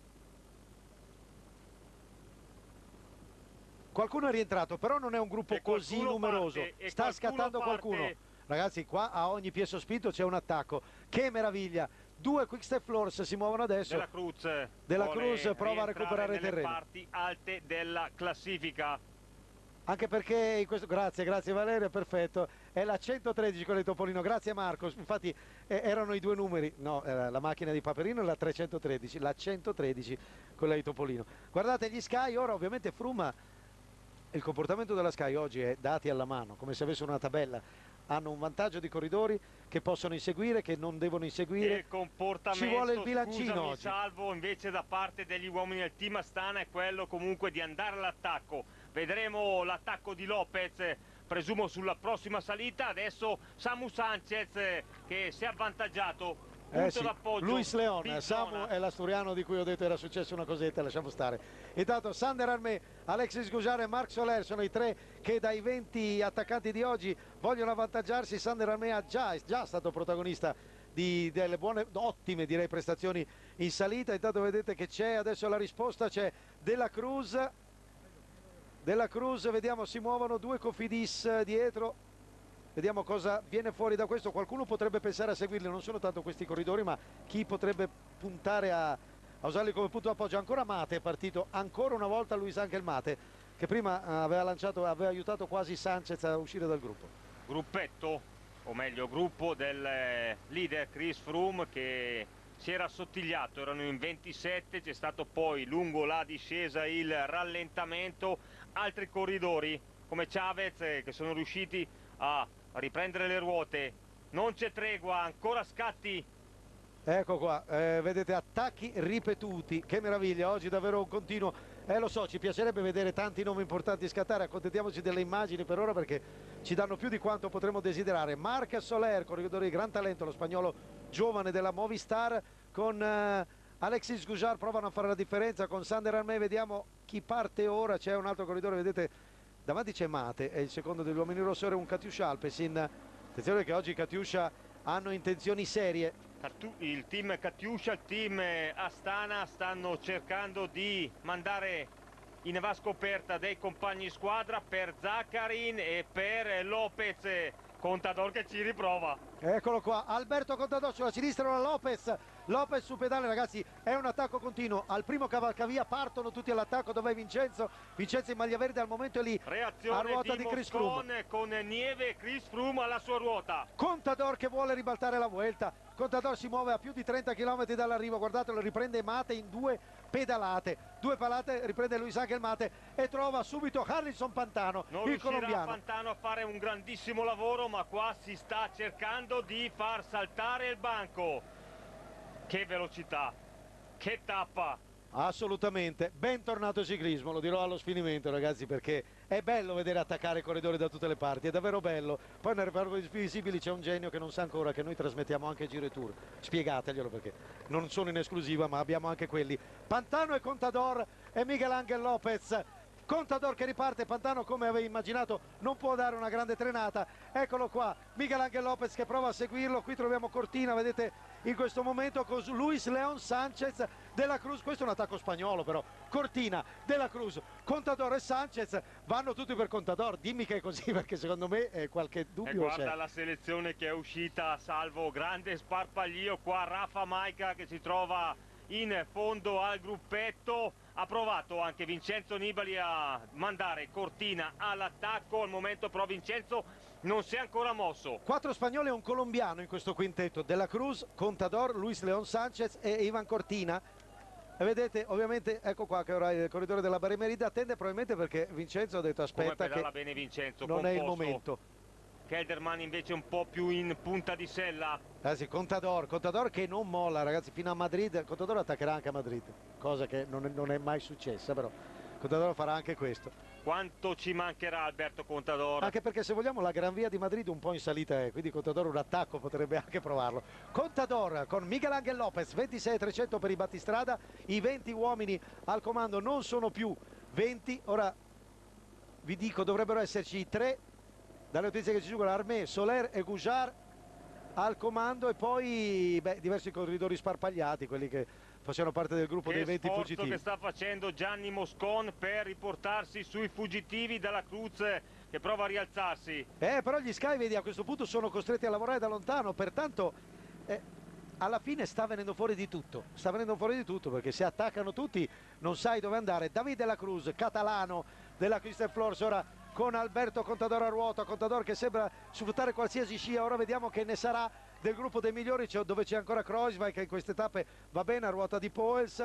[SPEAKER 1] Qualcuno è rientrato, però non è un gruppo
[SPEAKER 2] E
[SPEAKER 1] così numeroso.
[SPEAKER 2] parte,
[SPEAKER 1] Sta
[SPEAKER 2] qualcuno
[SPEAKER 1] scattando
[SPEAKER 2] parte.
[SPEAKER 1] qualcuno. Ragazzi, qua a ogni piè sospinto c'è un attacco. Che meraviglia! Due Quick Step Floors si muovono adesso.
[SPEAKER 2] Della Cruz,
[SPEAKER 1] Della Cruz prova a recuperare
[SPEAKER 2] nelle
[SPEAKER 1] terreno.
[SPEAKER 2] parti alte della classifica.
[SPEAKER 1] Anche perché in questo, grazie, grazie Valerio, perfetto, è la centotredici con il Topolino, grazie Marco, infatti eh, erano i due numeri, no, era la macchina di Paperino e la trecentotredici, la centotredici quella di Topolino. Guardate gli Sky, ora ovviamente Fruma, il comportamento della Sky oggi è dati alla mano, come se avessero una tabella, hanno un vantaggio di corridori che possono inseguire, che non devono inseguire.
[SPEAKER 2] Il comportamento,
[SPEAKER 1] ci vuole il bilancino
[SPEAKER 2] scusami,
[SPEAKER 1] oggi.
[SPEAKER 2] Salvo, invece da parte degli uomini del team Astana è quello comunque di andare all'attacco. Vedremo l'attacco di Lopez, presumo sulla prossima salita. Adesso Samu Sanchez che si è avvantaggiato. Punto
[SPEAKER 1] Eh sì,
[SPEAKER 2] d'appoggio.
[SPEAKER 1] Luis Leon,
[SPEAKER 2] Big
[SPEAKER 1] Samu
[SPEAKER 2] zona.
[SPEAKER 1] è l'asturiano di cui ho detto era successa una cosetta, lasciamo stare. Intanto Sander Armé, Alexis Goujar e Marc Soler sono i tre che dai venti attaccanti di oggi vogliono avvantaggiarsi. Sander Armé ha già, è già stato protagonista di delle buone, ottime direi prestazioni in salita. Intanto vedete che c'è adesso la risposta, c'è Della Cruz. Della Cruz, vediamo, si muovono due Cofidis dietro. Vediamo cosa viene fuori da questo. Qualcuno potrebbe pensare a seguirli, non sono tanto questi corridori, ma chi potrebbe puntare a, a usarli come punto d'appoggio. Ancora Mate è partito, ancora una volta Luis Angel Mate, che prima aveva lanciato, aveva aiutato quasi Sanchez a uscire dal gruppo.
[SPEAKER 2] Gruppetto, o meglio gruppo del leader Chris Froome che si era assottigliato, erano in ventisette, c'è stato poi lungo la discesa il rallentamento, altri corridori come Chavez che sono riusciti a riprendere le ruote, non c'è tregua, ancora scatti.
[SPEAKER 1] Ecco qua, eh, vedete attacchi ripetuti, che meraviglia, oggi davvero un continuo, eh lo so, ci piacerebbe vedere tanti nomi importanti scattare, accontentiamoci delle immagini per ora perché ci danno più di quanto potremmo desiderare. Marc Soler, corridore di gran talento, lo spagnolo giovane della Movistar, con eh, Alexis Goujar provano a fare la differenza, con Sander Armé vediamo chi parte ora, c'è un altro corridore, vedete, davanti c'è Mate, è il secondo degli uomini rossori, un Katusha Alpecin. Attenzione che oggi Katusha hanno intenzioni serie.
[SPEAKER 2] Il team Katusha, il team Astana stanno cercando di mandare in vascoperta dei compagni di squadra per Zaccarin e per Lopez. Contador che ci riprova.
[SPEAKER 1] Eccolo qua, Alberto Contador sulla sinistra, ora Lopez. Lopez su pedale, ragazzi, è un attacco continuo. Al primo cavalcavia partono tutti all'attacco. Dov'è Vincenzo? Vincenzo in maglia verde al momento è lì.
[SPEAKER 2] Reazione
[SPEAKER 1] a ruota
[SPEAKER 2] di,
[SPEAKER 1] di Chris Froome.
[SPEAKER 2] Con Nieve e Chris Froome alla sua ruota.
[SPEAKER 1] Contador che vuole ribaltare la Vuelta. Contador si muove a più di trenta chilometri dall'arrivo. Guardatelo, riprende Mate in due pedalate. Due palate, riprende Luis Angel Mate e trova subito Harrison Pantano,
[SPEAKER 2] non
[SPEAKER 1] il colombiano.
[SPEAKER 2] Pantano a fare un grandissimo lavoro, ma qua si sta cercando di far saltare il banco. Che velocità, che tappa!
[SPEAKER 1] Assolutamente, bentornato ciclismo, lo dirò allo sfinimento ragazzi, perché è bello vedere attaccare corridori da tutte le parti, è davvero bello. Poi nelle parole visibili c'è un genio che non sa ancora che noi trasmettiamo anche Giro e Tour, spiegateglielo perché non sono in esclusiva ma abbiamo anche quelli. Pantano e Contador e Miguel Angel Lopez. Contador che riparte, Pantano come avevi immaginato non può dare una grande trenata, eccolo qua, Miguel Angel Lopez che prova a seguirlo, qui troviamo Cortina, vedete in questo momento con Luis Leon Sanchez, Della Cruz, questo è un attacco spagnolo però, Cortina, Della Cruz, Contador e Sanchez, vanno tutti per Contador, dimmi che è così perché secondo me è qualche dubbio.
[SPEAKER 2] E guarda la selezione che è uscita, Salvo, grande sparpaglio qua, Rafa Maica che si trova in fondo al gruppetto. Ha provato anche Vincenzo Nibali a mandare Cortina all'attacco, al momento però Vincenzo non si è ancora mosso.
[SPEAKER 1] Quattro spagnoli e un colombiano in questo quintetto, Della Cruz, Contador, Luis Leon Sanchez e Ivan Cortina. E vedete ovviamente, ecco qua che ora il corridore della Barrimerida attende probabilmente perché Vincenzo ha detto aspetta che
[SPEAKER 2] bene Vincenzo,
[SPEAKER 1] non
[SPEAKER 2] composto.
[SPEAKER 1] è il momento.
[SPEAKER 2] Kelderman invece un po' più in punta di sella.
[SPEAKER 1] Ragazzi, Contador, Contador che non molla, ragazzi, fino a Madrid. Contador attaccherà anche a Madrid, cosa che non è, non è mai successa, però Contador farà anche questo.
[SPEAKER 2] Quanto ci mancherà Alberto Contador?
[SPEAKER 1] Anche perché se vogliamo la Gran Via di Madrid un po' in salita è, quindi Contador un attacco potrebbe anche provarlo. Contador con Miguel Angel Lopez, ventisei trecento per i battistrada, i venti uomini al comando non sono più venti, ora vi dico dovrebbero esserci tre, dalle notizie che ci giungono, Armé, Soler e Goujar al comando e poi beh, diversi corridori sparpagliati, quelli che facevano parte del gruppo
[SPEAKER 2] che
[SPEAKER 1] dei venti
[SPEAKER 2] sforzo
[SPEAKER 1] fuggitivi.
[SPEAKER 2] Che sta facendo Gianni Moscon per riportarsi sui fuggitivi dalla Cruz, che prova a rialzarsi.
[SPEAKER 1] Eh, però gli Sky, vedi, a questo punto sono costretti a lavorare da lontano, pertanto eh, alla fine sta venendo fuori di tutto, sta venendo fuori di tutto perché se attaccano tutti non sai dove andare. Davide La Cruz, catalano della Crystal Flores, ora con Alberto Contador a ruota, Contador che sembra sfruttare qualsiasi scia, ora vediamo che ne sarà del gruppo dei migliori, dove c'è ancora Kreuzweig che in queste tappe va bene a ruota di Poels.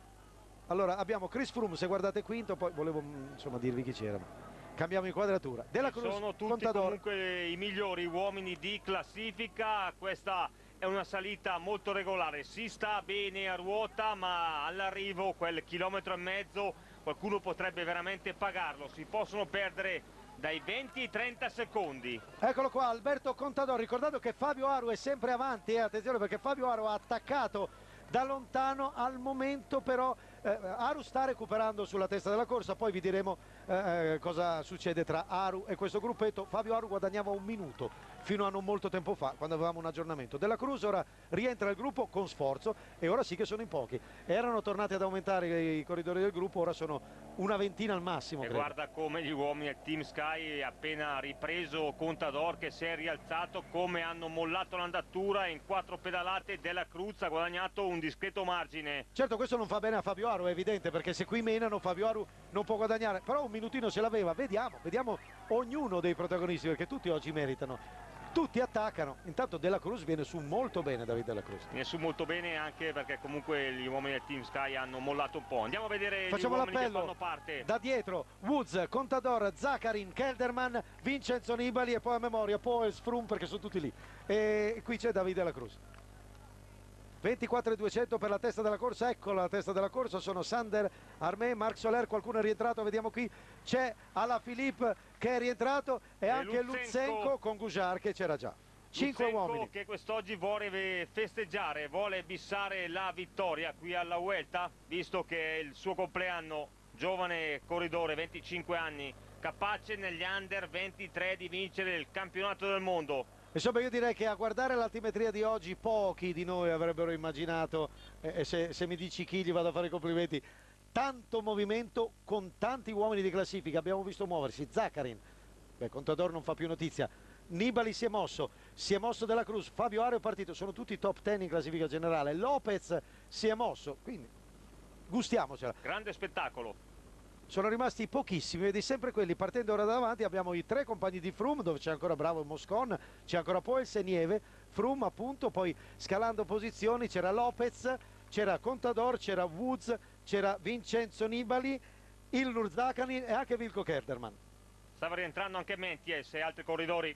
[SPEAKER 1] Allora abbiamo Chris Froome, se guardate quinto, poi volevo insomma dirvi chi c'era, cambiamo inquadratura. Della Cruz,
[SPEAKER 2] sono tutti
[SPEAKER 1] Contador.
[SPEAKER 2] Comunque i migliori uomini di classifica, questa è una salita molto regolare, si sta bene a ruota ma all'arrivo quel chilometro e mezzo qualcuno potrebbe veramente pagarlo, si possono perdere dai venti ai trenta secondi.
[SPEAKER 1] Eccolo qua Alberto Contador, ricordando che Fabio Aru è sempre avanti, eh, attenzione perché Fabio Aru ha attaccato da lontano, al momento però eh, Aru sta recuperando sulla testa della corsa, poi vi diremo eh, cosa succede tra Aru e questo gruppetto. Fabio Aru guadagnava un minuto fino a non molto tempo fa quando avevamo un aggiornamento. Della Cruz ora rientra il gruppo con sforzo e ora sì che sono in pochi, erano tornati ad aumentare i corridori del gruppo, ora sono una ventina al massimo.
[SPEAKER 2] E
[SPEAKER 1] credo.
[SPEAKER 2] guarda come gli uomini del Team Sky, appena ripreso Contador che si è rialzato, come hanno mollato l'andatura in quattro pedalate. Della Cruz ha guadagnato un discreto margine.
[SPEAKER 1] Certo, questo non fa bene a Fabio Aru, è evidente, perché se qui menano Fabio Aru non può guadagnare, però un minutino ce l'aveva. Vediamo, vediamo ognuno dei protagonisti, perché tutti oggi meritano, tutti attaccano. Intanto Della Cruz viene su molto bene, Davide Della Cruz.
[SPEAKER 2] Viene su molto bene anche perché comunque gli uomini del Team Sky hanno mollato un po'. Andiamo a vedere
[SPEAKER 1] Facciamo
[SPEAKER 2] gli uomini che fanno
[SPEAKER 1] l'appello
[SPEAKER 2] parte.
[SPEAKER 1] da dietro: Woods, Contador, Zaccarin, Kelderman, Vincenzo Nibali e poi a memoria Poels, Froome, perché sono tutti lì. E qui c'è Davide Della Cruz. ventiquattro e duecento per la testa della corsa, ecco la testa della corsa, sono Sander, Armé, Marc Soler, qualcuno è rientrato, vediamo qui, c'è Alaphilippe che è rientrato e, e anche Lutsenko. Lutsenko con Goujar che c'era già. Cinque uomini
[SPEAKER 2] che quest'oggi vuole festeggiare, vuole bissare la vittoria qui alla Vuelta, visto che è il suo compleanno, giovane corridore, venticinque anni, capace negli under ventitré di vincere il campionato del mondo.
[SPEAKER 1] Insomma, io direi che a guardare l'altimetria di oggi pochi di noi avrebbero immaginato, e se, se mi dici chi gli vado a fare i complimenti, tanto movimento con tanti uomini di classifica. Abbiamo visto muoversi Zaccarin, beh, Contador non fa più notizia, Nibali si è mosso, si è mosso Della Cruz, Fabio Aru è partito, sono tutti top dieci in classifica generale, Lopez si è mosso, quindi gustiamocela.
[SPEAKER 2] Grande spettacolo.
[SPEAKER 1] Sono rimasti pochissimi, vedi sempre quelli partendo ora da davanti. Abbiamo i tre compagni di Froome, dove c'è ancora Bravo Moscon, c'è ancora Poels e Nieve, Froome appunto, poi scalando posizioni c'era Lopez, c'era Contador, c'era Woods, c'era Vincenzo Nibali, Ilnur Zaccarin e anche Wilco Kelderman.
[SPEAKER 2] Stava rientrando anche Menties e altri corridori.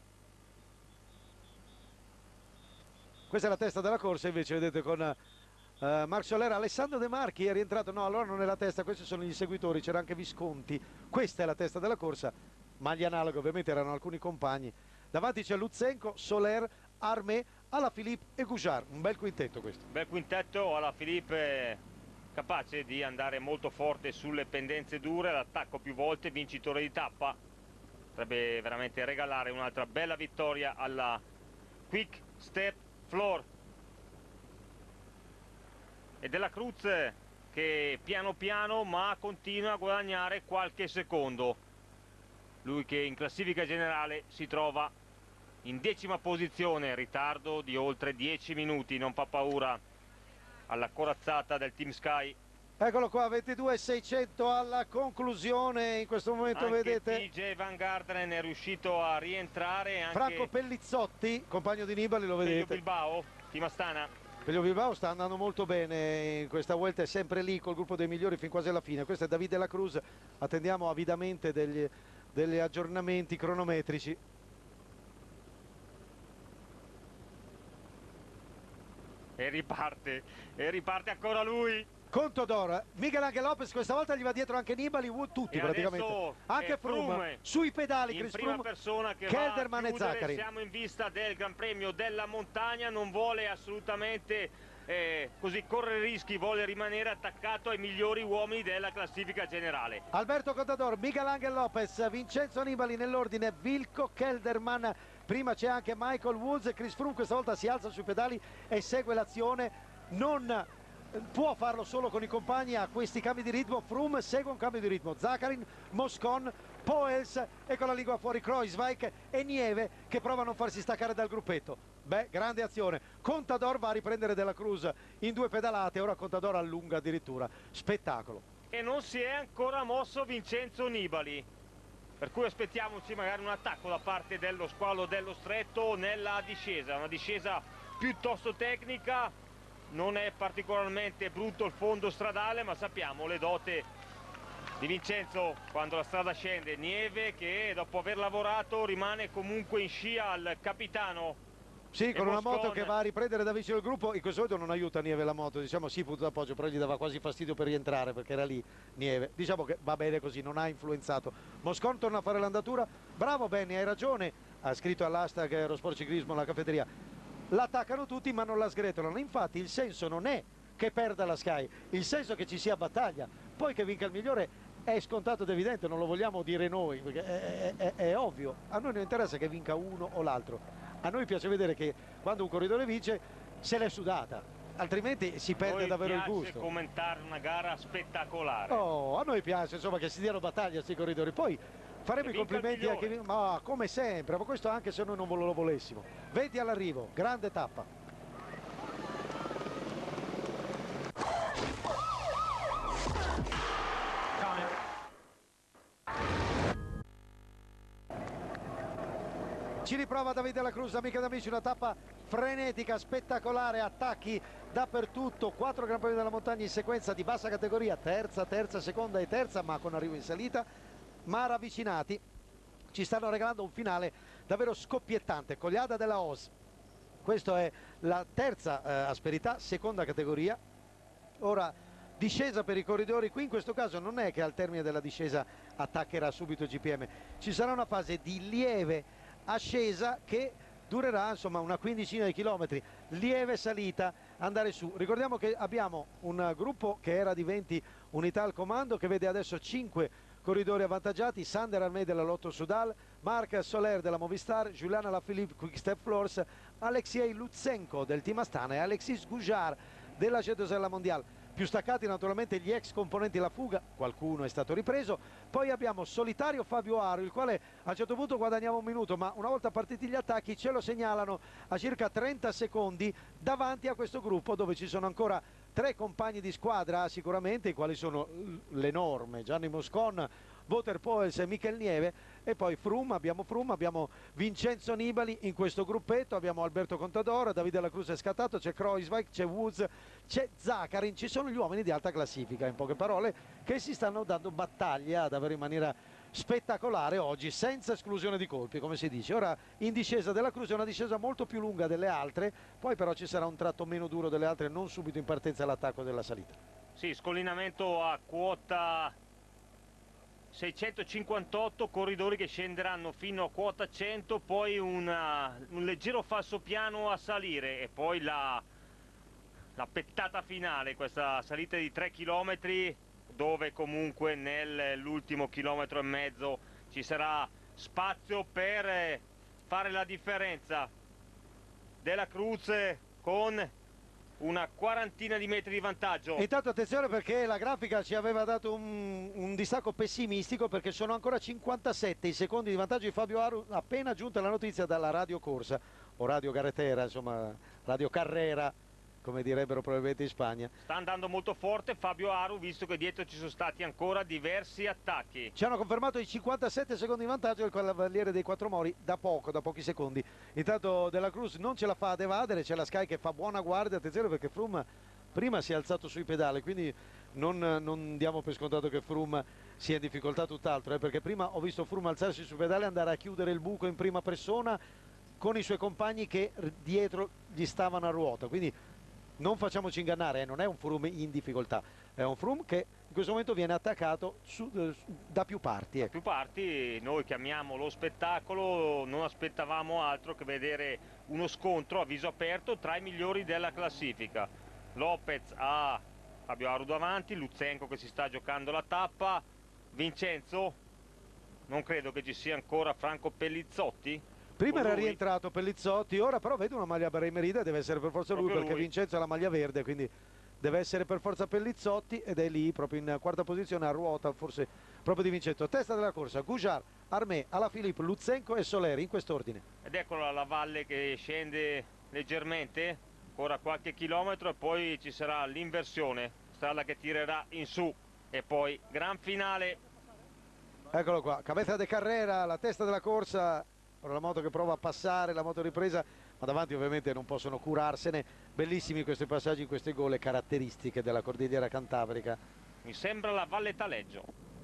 [SPEAKER 1] Questa è la testa della corsa invece, vedete, con Uh, Marc Soler. Alessandro De Marchi è rientrato, no, allora non è la testa, questi sono gli seguitori, c'era anche Visconti, questa è la testa della corsa, ma gli analoghi ovviamente erano alcuni compagni. Davanti c'è Lutsenko, Soler, Armé, Alaphilippe e Goujar, un bel quintetto questo.
[SPEAKER 2] Bel quintetto, Alaphilippe capace di andare molto forte sulle pendenze dure, l'attacco più volte, vincitore di tappa, potrebbe veramente regalare un'altra bella vittoria alla Quick Step Floor. E Della Cruz che piano piano ma continua a guadagnare qualche secondo, lui che in classifica generale si trova in decima posizione, ritardo di oltre dieci minuti, non fa paura alla corazzata del Team Sky.
[SPEAKER 1] Eccolo qua, ventidue e seicento alla conclusione, in questo momento
[SPEAKER 2] anche
[SPEAKER 1] vedete
[SPEAKER 2] T J Van Garderen è riuscito a rientrare, anche
[SPEAKER 1] Franco Pellizzotti, compagno di Nibali, lo vedete.
[SPEAKER 2] Pello Bilbao, Team Astana.
[SPEAKER 1] Pello Bilbao sta andando molto bene in questa Vuelta, è sempre lì col gruppo dei migliori fin quasi alla fine. Questo è Davide Della Cruz, attendiamo avidamente degli, degli aggiornamenti cronometrici.
[SPEAKER 2] E riparte, e riparte ancora lui.
[SPEAKER 1] Contador, Miguel Angel Lopez, questa volta gli va dietro anche Nibali, Wood, tutti
[SPEAKER 2] E
[SPEAKER 1] praticamente. Anche Froome, sui pedali,
[SPEAKER 2] in
[SPEAKER 1] Chris
[SPEAKER 2] prima
[SPEAKER 1] Froome,
[SPEAKER 2] persona che
[SPEAKER 1] Kelderman
[SPEAKER 2] va a
[SPEAKER 1] e Zaccarin.
[SPEAKER 2] Siamo in vista del Gran Premio della Montagna, non vuole assolutamente eh, così correre rischi, vuole rimanere attaccato ai migliori uomini della classifica generale.
[SPEAKER 1] Alberto Contador, Miguel Angel Lopez, Vincenzo Nibali nell'ordine, Wilco, Kelderman, prima c'è anche Michael Woods e Chris Froome questa volta si alza sui pedali e segue l'azione, non può farlo solo con i compagni, a questi cambi di ritmo. Froome segue un cambio di ritmo, Zaccarin, Moscon, Poels e con la lingua fuori Kreuzweig e Nieve che prova a non farsi staccare dal gruppetto. Beh, grande azione. Contador va a riprendere Della Cruz in due pedalate, ora Contador allunga addirittura, spettacolo.
[SPEAKER 2] E non si è ancora mosso Vincenzo Nibali, per cui aspettiamoci magari un attacco da parte dello squalo dello Stretto nella discesa, una discesa piuttosto tecnica. Non è particolarmente brutto il fondo stradale, ma sappiamo le dote di Vincenzo quando la strada scende. Nieve che dopo aver lavorato rimane comunque in scia al capitano.
[SPEAKER 1] Sì, con una moto che va a riprendere da vicino il gruppo. In questo momento non aiuta Nieve la moto, diciamo sì, punto d'appoggio, però gli dava quasi fastidio per rientrare perché era lì Nieve. Diciamo che va bene così, non ha influenzato. Moscon torna a fare l'andatura. Bravo Benny, hai ragione, ha scritto all'hashtag Eurosport Ciclismo alla cafeteria. L'attaccano tutti ma non la sgretolano, infatti il senso non è che perda la Sky, il senso è che ci sia battaglia, poi che vinca il migliore è scontato ed evidente, non lo vogliamo dire noi perché è, è, è ovvio, a noi non interessa che vinca uno o l'altro, a noi piace vedere che quando un corridore vince se l'è sudata, altrimenti si perde
[SPEAKER 2] noi
[SPEAKER 1] davvero il gusto.
[SPEAKER 2] Noi piace commentare una gara spettacolare.
[SPEAKER 1] Oh, a noi piace insomma che si diano battaglia a questi corridori, poi faremo i complimenti a chi, ma come sempre, ma questo anche se noi non lo volessimo. venti all'arrivo, grande tappa. Ci riprova Davide Della Cruz, amiche ed amici, una tappa frenetica, spettacolare, attacchi dappertutto, quattro Gran Premi della Montagna in sequenza di bassa categoria, terza, terza, seconda e terza, ma con arrivo in salita. Ma ravvicinati ci stanno regalando un finale davvero scoppiettante. Cogliada della Oz, questa è la terza eh, asperità, seconda categoria. Ora discesa per i corridori, qui in questo caso non è che al termine della discesa attaccherà subito il G P M, ci sarà una fase di lieve ascesa che durerà insomma una quindicina di chilometri, lieve salita, andare su. Ricordiamo che abbiamo un gruppo che era di venti unità al comando che vede adesso cinque corridori avvantaggiati, Sander Armé della Lotto Soudal, Marc Soler della Movistar, Juliana Lafilippe Quick Step Floors, Alexei Lutsenko del Team Astana e Alexis Goujar della Cetosella Mondial. Più staccati naturalmente gli ex componenti La Fuga, qualcuno è stato ripreso, poi abbiamo solitario Fabio Aru, il quale a un certo punto guadagniamo un minuto, ma una volta partiti gli attacchi ce lo segnalano a circa trenta secondi davanti a questo gruppo dove ci sono ancora tre compagni di squadra sicuramente, i quali sono le norme, Gianni Moscon, Wouter Poels e Michel Nieve, e poi Froome, abbiamo Froome, abbiamo Vincenzo Nibali in questo gruppetto, abbiamo Alberto Contador, Davide Della Cruz è scattato, c'è Kreuzweig, c'è Woods, c'è Zaccarin, ci sono gli uomini di alta classifica in poche parole che si stanno dando battaglia davvero in maniera spettacolare oggi, senza esclusione di colpi come si dice. Ora in discesa Della Cruz è una discesa molto più lunga delle altre, poi però ci sarà un tratto meno duro delle altre, non subito in partenza all'attacco della salita.
[SPEAKER 2] Sì, scollinamento a quota seicentocinquantotto, corridori che scenderanno fino a quota cento, poi una, un leggero falsopiano a salire e poi la, la pettata finale, questa salita di tre chilometri dove comunque nell'ultimo chilometro e mezzo ci sarà spazio per fare la differenza. Della Cruz con una quarantina di metri di vantaggio.
[SPEAKER 1] Intanto attenzione perché la grafica ci aveva dato un, un distacco pessimistico, perché sono ancora cinquantasette i secondi di vantaggio di Fabio Aru, appena giunta la notizia dalla Radio Corsa o Radio Carretera, insomma Radio Carrera come direbbero probabilmente in Spagna.
[SPEAKER 2] Sta andando molto forte Fabio Aru, visto che dietro ci sono stati ancora diversi attacchi.
[SPEAKER 1] Ci hanno confermato i cinquantasette secondi di vantaggio il cavaliere dei Quattro Mori da poco, da pochi secondi. Intanto Della Cruz non ce la fa ad evadere, c'è la Sky che fa buona guardia, attenzione perché Froome prima si è alzato sui pedali, quindi non, non diamo per scontato che Froome sia in difficoltà, tutt'altro, eh, perché prima ho visto Froome alzarsi sui pedali e andare a chiudere il buco in prima persona con i suoi compagni che dietro gli stavano a ruota, quindi non facciamoci ingannare, eh, non è un Froome in difficoltà, è un Froome che in questo momento viene attaccato su, eh, da più parti.
[SPEAKER 2] Da
[SPEAKER 1] Ecco.
[SPEAKER 2] più parti, noi chiamiamo lo spettacolo, non aspettavamo altro che vedere uno scontro a viso aperto tra i migliori della classifica. Lopez ha Fabio Aru davanti, Lutsenko che si sta giocando la tappa, Vincenzo, non credo che ci sia ancora Franco Pellizzotti.
[SPEAKER 1] Prima era rientrato Pellizzotti, ora però vedo una maglia Bahrain Merida, deve essere per forza lui, perché lui. Vincenzo ha la maglia verde, quindi deve essere per forza Pellizzotti, ed è lì proprio in quarta posizione a ruota forse proprio di Vincenzo. Testa della corsa, Gujar, Armé, Alaphilippe, Lutsenko e Soler, in quest'ordine.
[SPEAKER 2] Ed eccola la valle che scende leggermente, ancora qualche chilometro e poi ci sarà l'inversione, strada che tirerà in su e poi gran finale.
[SPEAKER 1] Eccolo qua, Cabeza de Carrera, la testa della corsa. Ora la moto che prova a passare, la moto ripresa, ma davanti ovviamente non possono curarsene. Bellissimi questi passaggi in queste gole caratteristiche della Cordigliera Cantabrica.
[SPEAKER 2] Mi sembra la Valle Taleggio.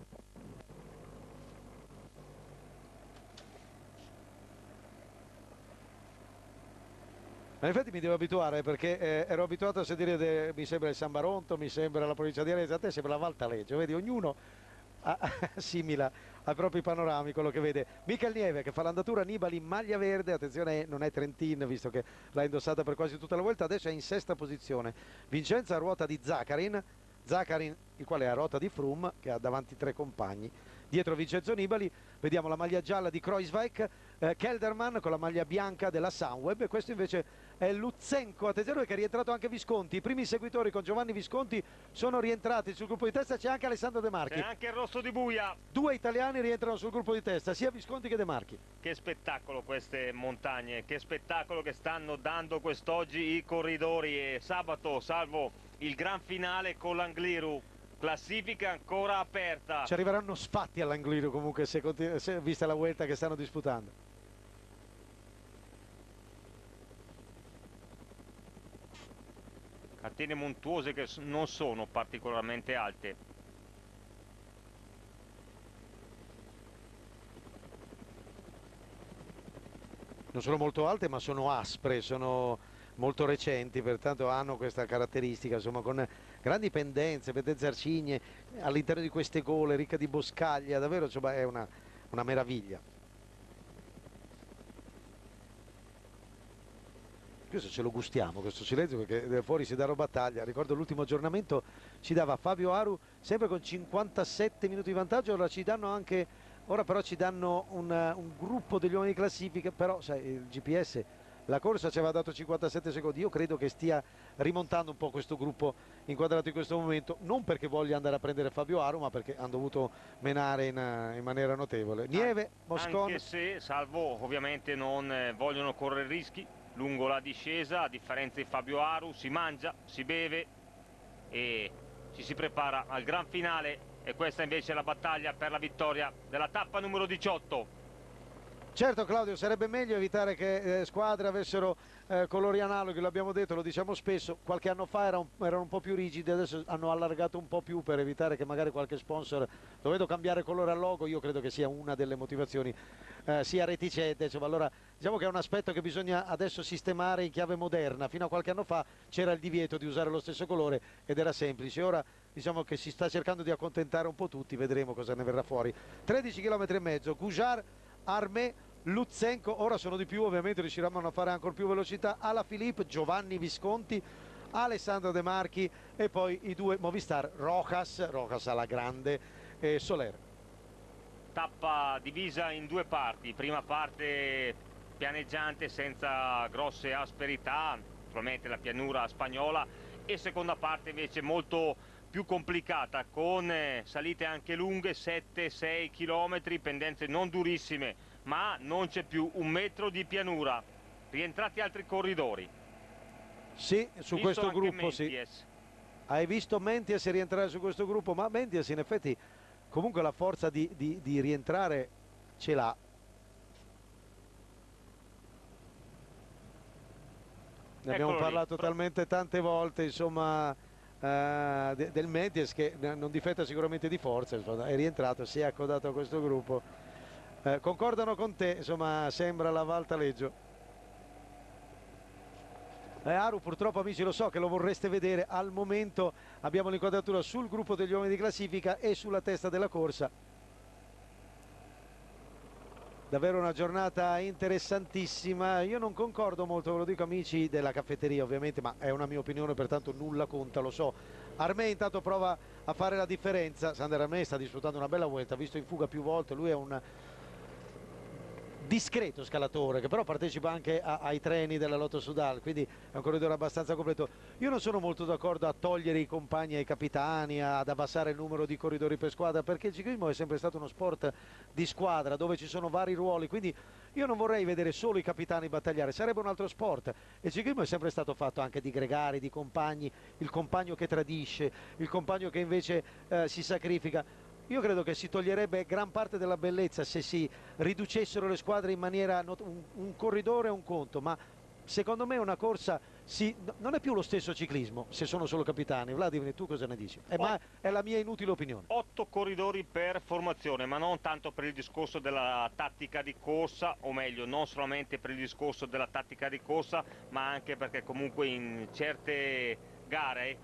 [SPEAKER 1] Ma in effetti mi devo abituare, perché eh, ero abituato a sentire, de, mi sembra il San Baronto, mi sembra la provincia di Arezzo, a te sembra la Val Taleggio, vedi, ognuno assimila ai propri panorami quello che vede. Michel Nieve che fa l'andatura, Nibali in maglia verde, attenzione non è Trentin visto che l'ha indossata per quasi tutta la volta, adesso è in sesta posizione. Vincenzo a ruota di Zaccarin, Zaccarin il quale è a ruota di Froome che ha davanti tre compagni. Dietro Vincenzo Nibali vediamo la maglia gialla di Kruijswijk, eh, Kelderman con la maglia bianca della Sunweb, e questo invece è Lutsenko. Attenzione che è rientrato anche Visconti, i primi seguitori con Giovanni Visconti sono rientrati sul gruppo di testa, c'è anche Alessandro De Marchi.
[SPEAKER 2] C'è anche il rosso di Buia.
[SPEAKER 1] Due italiani rientrano sul gruppo di testa, sia Visconti che De Marchi.
[SPEAKER 2] Che spettacolo queste montagne, che spettacolo che stanno dando quest'oggi i corridori, e sabato salvo il gran finale con l'Angliru. Classifica ancora aperta.
[SPEAKER 1] Ci arriveranno sfatti all'Angliru comunque, se, se, vista la Vuelta che stanno disputando.
[SPEAKER 2] Catene montuose che non sono particolarmente alte.
[SPEAKER 1] Non sono molto alte, ma sono aspre, sono molto recenti, pertanto hanno questa caratteristica, insomma, con grandi pendenze, pendenze arcigne all'interno di queste gole ricche di boscaglia, davvero, insomma, è una, una meraviglia. Questo ce lo gustiamo, questo silenzio, perché fuori si danno battaglia. Ricordo l'ultimo aggiornamento ci dava Fabio Aru sempre con cinquantasette minuti di vantaggio, ora ci danno anche, ora però ci danno un, un gruppo degli uomini di classifica, però sai, il G P S, la corsa ci aveva dato cinquantasette secondi, io credo che stia rimontando un po' questo gruppo inquadrato in questo momento, non perché voglia andare a prendere Fabio Aru, ma perché hanno dovuto menare in, in maniera notevole. Nieve, Moscon.
[SPEAKER 2] Anche se, salvo ovviamente non eh, vogliono correre rischi, lungo la discesa, a differenza di Fabio Aru, si mangia, si beve e ci si prepara al gran finale, e questa invece è la battaglia per la vittoria della tappa numero diciotto.
[SPEAKER 1] Certo Claudio, sarebbe meglio evitare che eh, squadre avessero eh, colori analoghi, l'abbiamo detto, lo diciamo spesso, qualche anno fa erano, erano un po' più rigidi, adesso hanno allargato un po' più per evitare che magari qualche sponsor, dovendo cambiare colore al logo, io credo che sia una delle motivazioni, eh, sia reticente, insomma, allora diciamo che è un aspetto che bisogna adesso sistemare in chiave moderna. Fino a qualche anno fa c'era il divieto di usare lo stesso colore ed era semplice, ora diciamo che si sta cercando di accontentare un po' tutti, vedremo cosa ne verrà fuori. tredici chilometri e mezzo, Gujar, Armé, Lutsenko, ora sono di più, ovviamente riusciranno a fare ancora più velocità, Alaphilippe, Giovanni Visconti, Alessandro De Marchi e poi i due Movistar, Rojas, Rojas alla grande, e Soler.
[SPEAKER 2] Tappa divisa in due parti, prima parte pianeggiante senza grosse asperità, naturalmente la pianura spagnola, e seconda parte invece molto più complicata, con salite anche lunghe, sette sei chilometri, pendenze non durissime, ma non c'è più un metro di pianura. Rientrati altri corridori.
[SPEAKER 1] Sì, su
[SPEAKER 2] Visto
[SPEAKER 1] questo gruppo
[SPEAKER 2] Menties.
[SPEAKER 1] sì. Hai visto Menties rientrare su questo gruppo, ma Menties in effetti comunque la forza di, di, di rientrare ce l'ha. Ne abbiamo
[SPEAKER 2] Eccolo
[SPEAKER 1] parlato
[SPEAKER 2] lì.
[SPEAKER 1] talmente tante volte, insomma, eh, de, del Menties, che non difetta sicuramente di forza, insomma, è rientrato, si è accodato a questo gruppo. Eh, concordano con te, insomma, sembra la Val Taleggio. Eh, Aru, purtroppo amici, lo so che lo vorreste vedere, al momento abbiamo l'inquadratura sul gruppo degli uomini di classifica e sulla testa della corsa. Davvero una giornata interessantissima. Io non concordo molto, ve lo dico amici della caffetteria ovviamente, ma è una mia opinione, pertanto nulla conta, lo so. Armé intanto prova a fare la differenza. Sander Armé sta disputando una bella vuelta, visto in fuga più volte, lui è un discreto scalatore che però partecipa anche a, ai treni della Lotto Soudal, quindi è un corridore abbastanza completo. Io non sono molto d'accordo a togliere i compagni ai capitani, ad abbassare il numero di corridori per squadra, perché il ciclismo è sempre stato uno sport di squadra dove ci sono vari ruoli, quindi io non vorrei vedere solo i capitani battagliare, sarebbe un altro sport. Il ciclismo è sempre stato fatto anche di gregari, di compagni, il compagno che tradisce, il compagno che invece eh, si sacrifica. Io credo che si toglierebbe gran parte della bellezza se si riducessero le squadre in maniera, un, un corridore è un conto, ma secondo me una corsa si, non è più lo stesso ciclismo se sono solo capitani. Vladimir, tu cosa ne dici? È, ma è la mia inutile opinione.
[SPEAKER 2] Otto corridori per formazione, ma non tanto per il discorso della tattica di corsa, o meglio, non solamente per il discorso della tattica di corsa, ma anche perché comunque in certe gare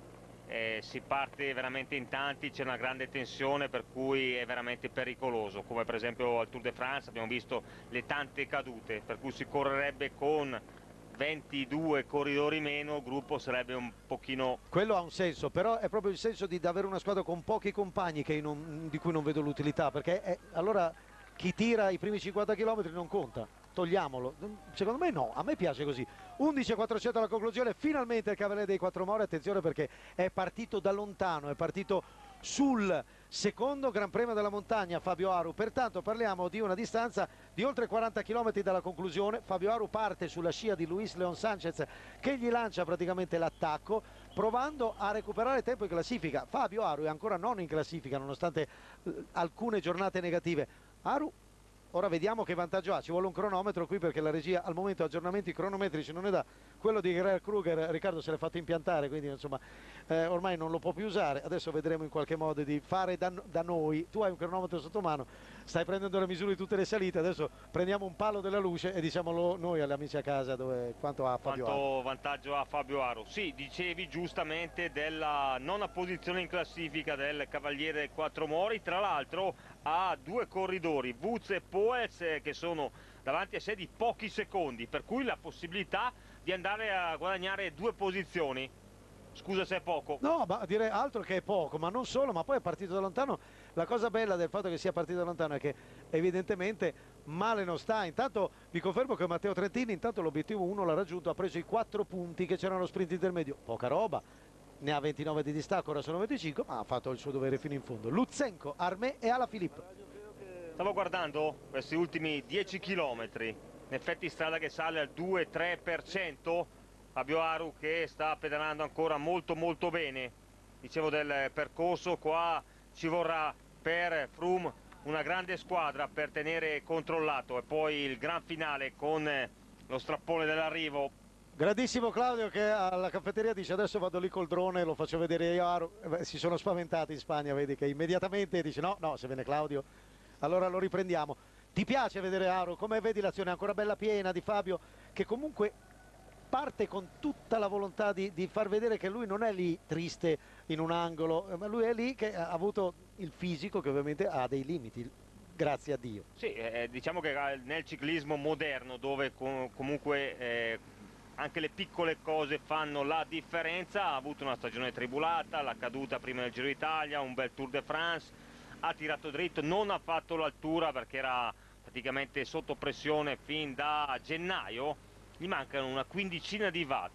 [SPEAKER 2] Eh, si parte veramente in tanti, c'è una grande tensione per cui è veramente pericoloso, come per esempio al Tour de France abbiamo visto le tante cadute, per cui si correrebbe con ventidue corridori meno, il gruppo sarebbe un pochino...
[SPEAKER 1] Quello ha un senso, però è proprio il senso di, di avere una squadra con pochi compagni che non, di cui non vedo l'utilità, perché è, allora chi tira i primi cinquanta chilometri non conta, togliamolo. Secondo me no, a me piace così. undici e quattrocento alla conclusione, finalmente il Cavaliere dei Quattro Mori, attenzione perché è partito da lontano, è partito sul secondo Gran Premio della Montagna Fabio Aru, pertanto parliamo di una distanza di oltre quaranta chilometri dalla conclusione. Fabio Aru parte sulla scia di Luis Leon Sanchez che gli lancia praticamente l'attacco, provando a recuperare tempo in classifica. Fabio Aru è ancora non in classifica nonostante eh, alcune giornate negative. Aru, ora vediamo che vantaggio ha, ci vuole un cronometro qui perché la regia al momento aggiornamenti cronometrici non ne dà. Quello di Gerhard Kruger, Riccardo se l'è fatto impiantare, quindi insomma eh, ormai non lo può più usare. Adesso vedremo in qualche modo di fare da, da noi. Tu hai un cronometro sotto mano, stai prendendo le misure di tutte le salite, adesso prendiamo un palo della luce e diciamolo noi agli amici a casa dove, quanto ha Fabio
[SPEAKER 2] Quanto
[SPEAKER 1] Aru.
[SPEAKER 2] vantaggio ha Fabio Aru? Sì, dicevi giustamente della nona posizione in classifica del Cavaliere dei Quattro Mori, tra l'altro ha due corridori, Woods e Poels, che sono davanti a sé di pochi secondi, per cui la possibilità di andare a guadagnare due posizioni. Scusa se è poco.
[SPEAKER 1] No, ma direi altro che è poco, ma non solo, ma poi è partito da lontano. La cosa bella del fatto che sia partito da lontano è che evidentemente male non sta. Intanto vi confermo che Matteo Trentini, intanto l'obiettivo uno l'ha raggiunto, ha preso i quattro punti che c'erano allo sprint intermedio. Poca roba, ne ha ventinove di distacco, ora sono venticinque, ma ha fatto il suo dovere fino in fondo. Lutsenko, Armé e Alaphilippe.
[SPEAKER 2] Stavo guardando questi ultimi dieci chilometri, in effetti strada che sale al due tre per cento. Fabio Aru che sta pedalando ancora molto molto bene. Dicevo del percorso, qua ci vorrà per Froome una grande squadra per tenere controllato, e poi il gran finale con lo strappone dell'arrivo.
[SPEAKER 1] Grandissimo Claudio che alla caffetteria dice adesso vado lì col drone, lo faccio vedere io. Aru. Eh beh, si sono spaventati in Spagna, vedi che immediatamente dice no, no, se viene Claudio allora lo riprendiamo. Ti piace vedere Aru? Come vedi l'azione ancora bella piena di Fabio che comunque parte con tutta la volontà di, di far vedere che lui non è lì triste in un angolo, ma lui è lì che ha avuto il fisico che ovviamente ha dei limiti, grazie a Dio.
[SPEAKER 2] Sì, eh, diciamo che nel ciclismo moderno dove com comunque eh, anche le piccole cose fanno la differenza, ha avuto una stagione tribulata, la caduta prima del Giro d'Italia, un bel Tour de France, ha tirato dritto, non ha fatto l'altura perché era praticamente sotto pressione fin da gennaio. Gli mancano una quindicina di watt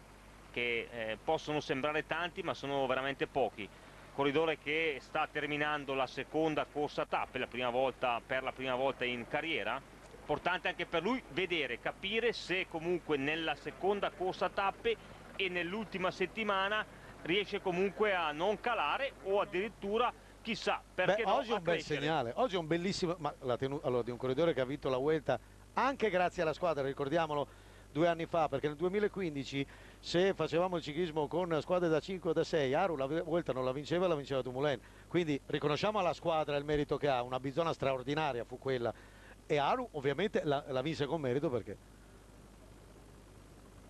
[SPEAKER 2] che eh, possono sembrare tanti ma sono veramente pochi. Corridore che sta terminando la seconda corsa tappe la prima volta, per la prima volta in carriera. Importante anche per lui vedere, capire se comunque nella seconda corsa tappe e nell'ultima settimana riesce comunque a non calare o addirittura chissà perché
[SPEAKER 1] Beh,
[SPEAKER 2] no,
[SPEAKER 1] oggi è un bel
[SPEAKER 2] crescere.
[SPEAKER 1] segnale, oggi è un bellissimo, ma la tenuta, allora, di un corridore che ha vinto la Vuelta anche grazie alla squadra, ricordiamolo, due anni fa, perché nel duemilaquindici se facevamo il ciclismo con squadre da cinque o da sei, Aru la Vuelta non la vinceva, la vinceva Dumoulin, quindi riconosciamo alla squadra il merito che ha, una bisogna straordinaria fu quella, e Aru ovviamente la, la vinse con merito perché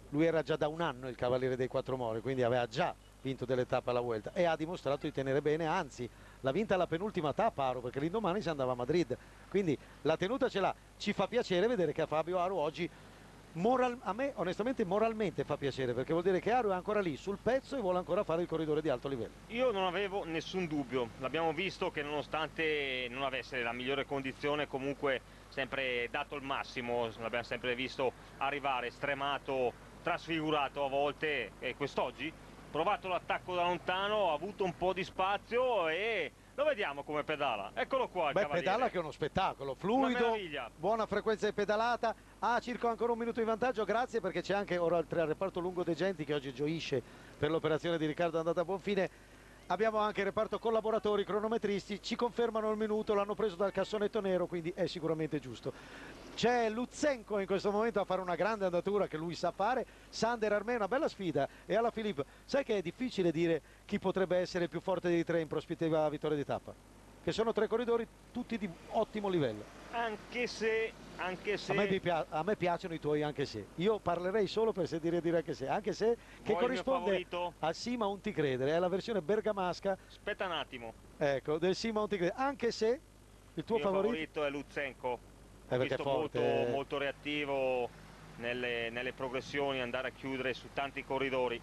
[SPEAKER 1] lui era già da un anno il cavaliere dei Quattro Mori, quindi aveva già vinto delle tappe alla Vuelta e ha dimostrato di tenere bene, anzi l'ha vinta la penultima tappa Aru, perché l'indomani si andava a Madrid, quindi la tenuta ce l'ha. Ci fa piacere vedere che a Fabio Aru oggi, moral, a me onestamente moralmente fa piacere, perché vuol dire che Aru è ancora lì sul pezzo e vuole ancora fare il corridore di alto livello.
[SPEAKER 2] Io non avevo nessun dubbio, l'abbiamo visto che nonostante non avesse la migliore condizione, comunque sempre dato il massimo, l'abbiamo sempre visto arrivare stremato, trasfigurato a volte, e quest'oggi provato l'attacco da lontano, ha avuto un po' di spazio e lo vediamo come pedala. Eccolo qua il
[SPEAKER 1] Beh,
[SPEAKER 2] cavaliere.
[SPEAKER 1] pedala che è uno spettacolo, fluido, buona frequenza di pedalata, ha circa ancora un minuto di vantaggio, grazie, perché c'è anche ora il reparto lungo dei Genti che oggi gioisce per l'operazione di Riccardo andata a buon fine. Abbiamo anche il reparto collaboratori, cronometristi, ci confermano il minuto, l'hanno preso dal cassonetto nero, quindi è sicuramente giusto. C'è Lutsenko in questo momento a fare una grande andatura che lui sa fare, Sander Armé una bella sfida, e alla Philippe, sai che è difficile dire chi potrebbe essere il più forte dei tre in prospettiva vittoria di tappa? Che sono tre corridori tutti di ottimo livello.
[SPEAKER 2] Anche se, anche se...
[SPEAKER 1] A me, pia a me piacciono i tuoi anche se. Io parlerei solo per sentire dire anche se. Anche se che
[SPEAKER 2] Vuoi
[SPEAKER 1] corrisponde al Sì ma un ti credere. È la versione bergamasca.
[SPEAKER 2] Aspetta un attimo.
[SPEAKER 1] Ecco, del Sì ma un ti credere. Anche se il tuo
[SPEAKER 2] il mio
[SPEAKER 1] favorito...
[SPEAKER 2] favorito è Lutsenko.
[SPEAKER 1] È
[SPEAKER 2] Ho
[SPEAKER 1] perché
[SPEAKER 2] visto
[SPEAKER 1] è forte.
[SPEAKER 2] molto, molto reattivo nelle, nelle progressioni, andare a chiudere su tanti corridori.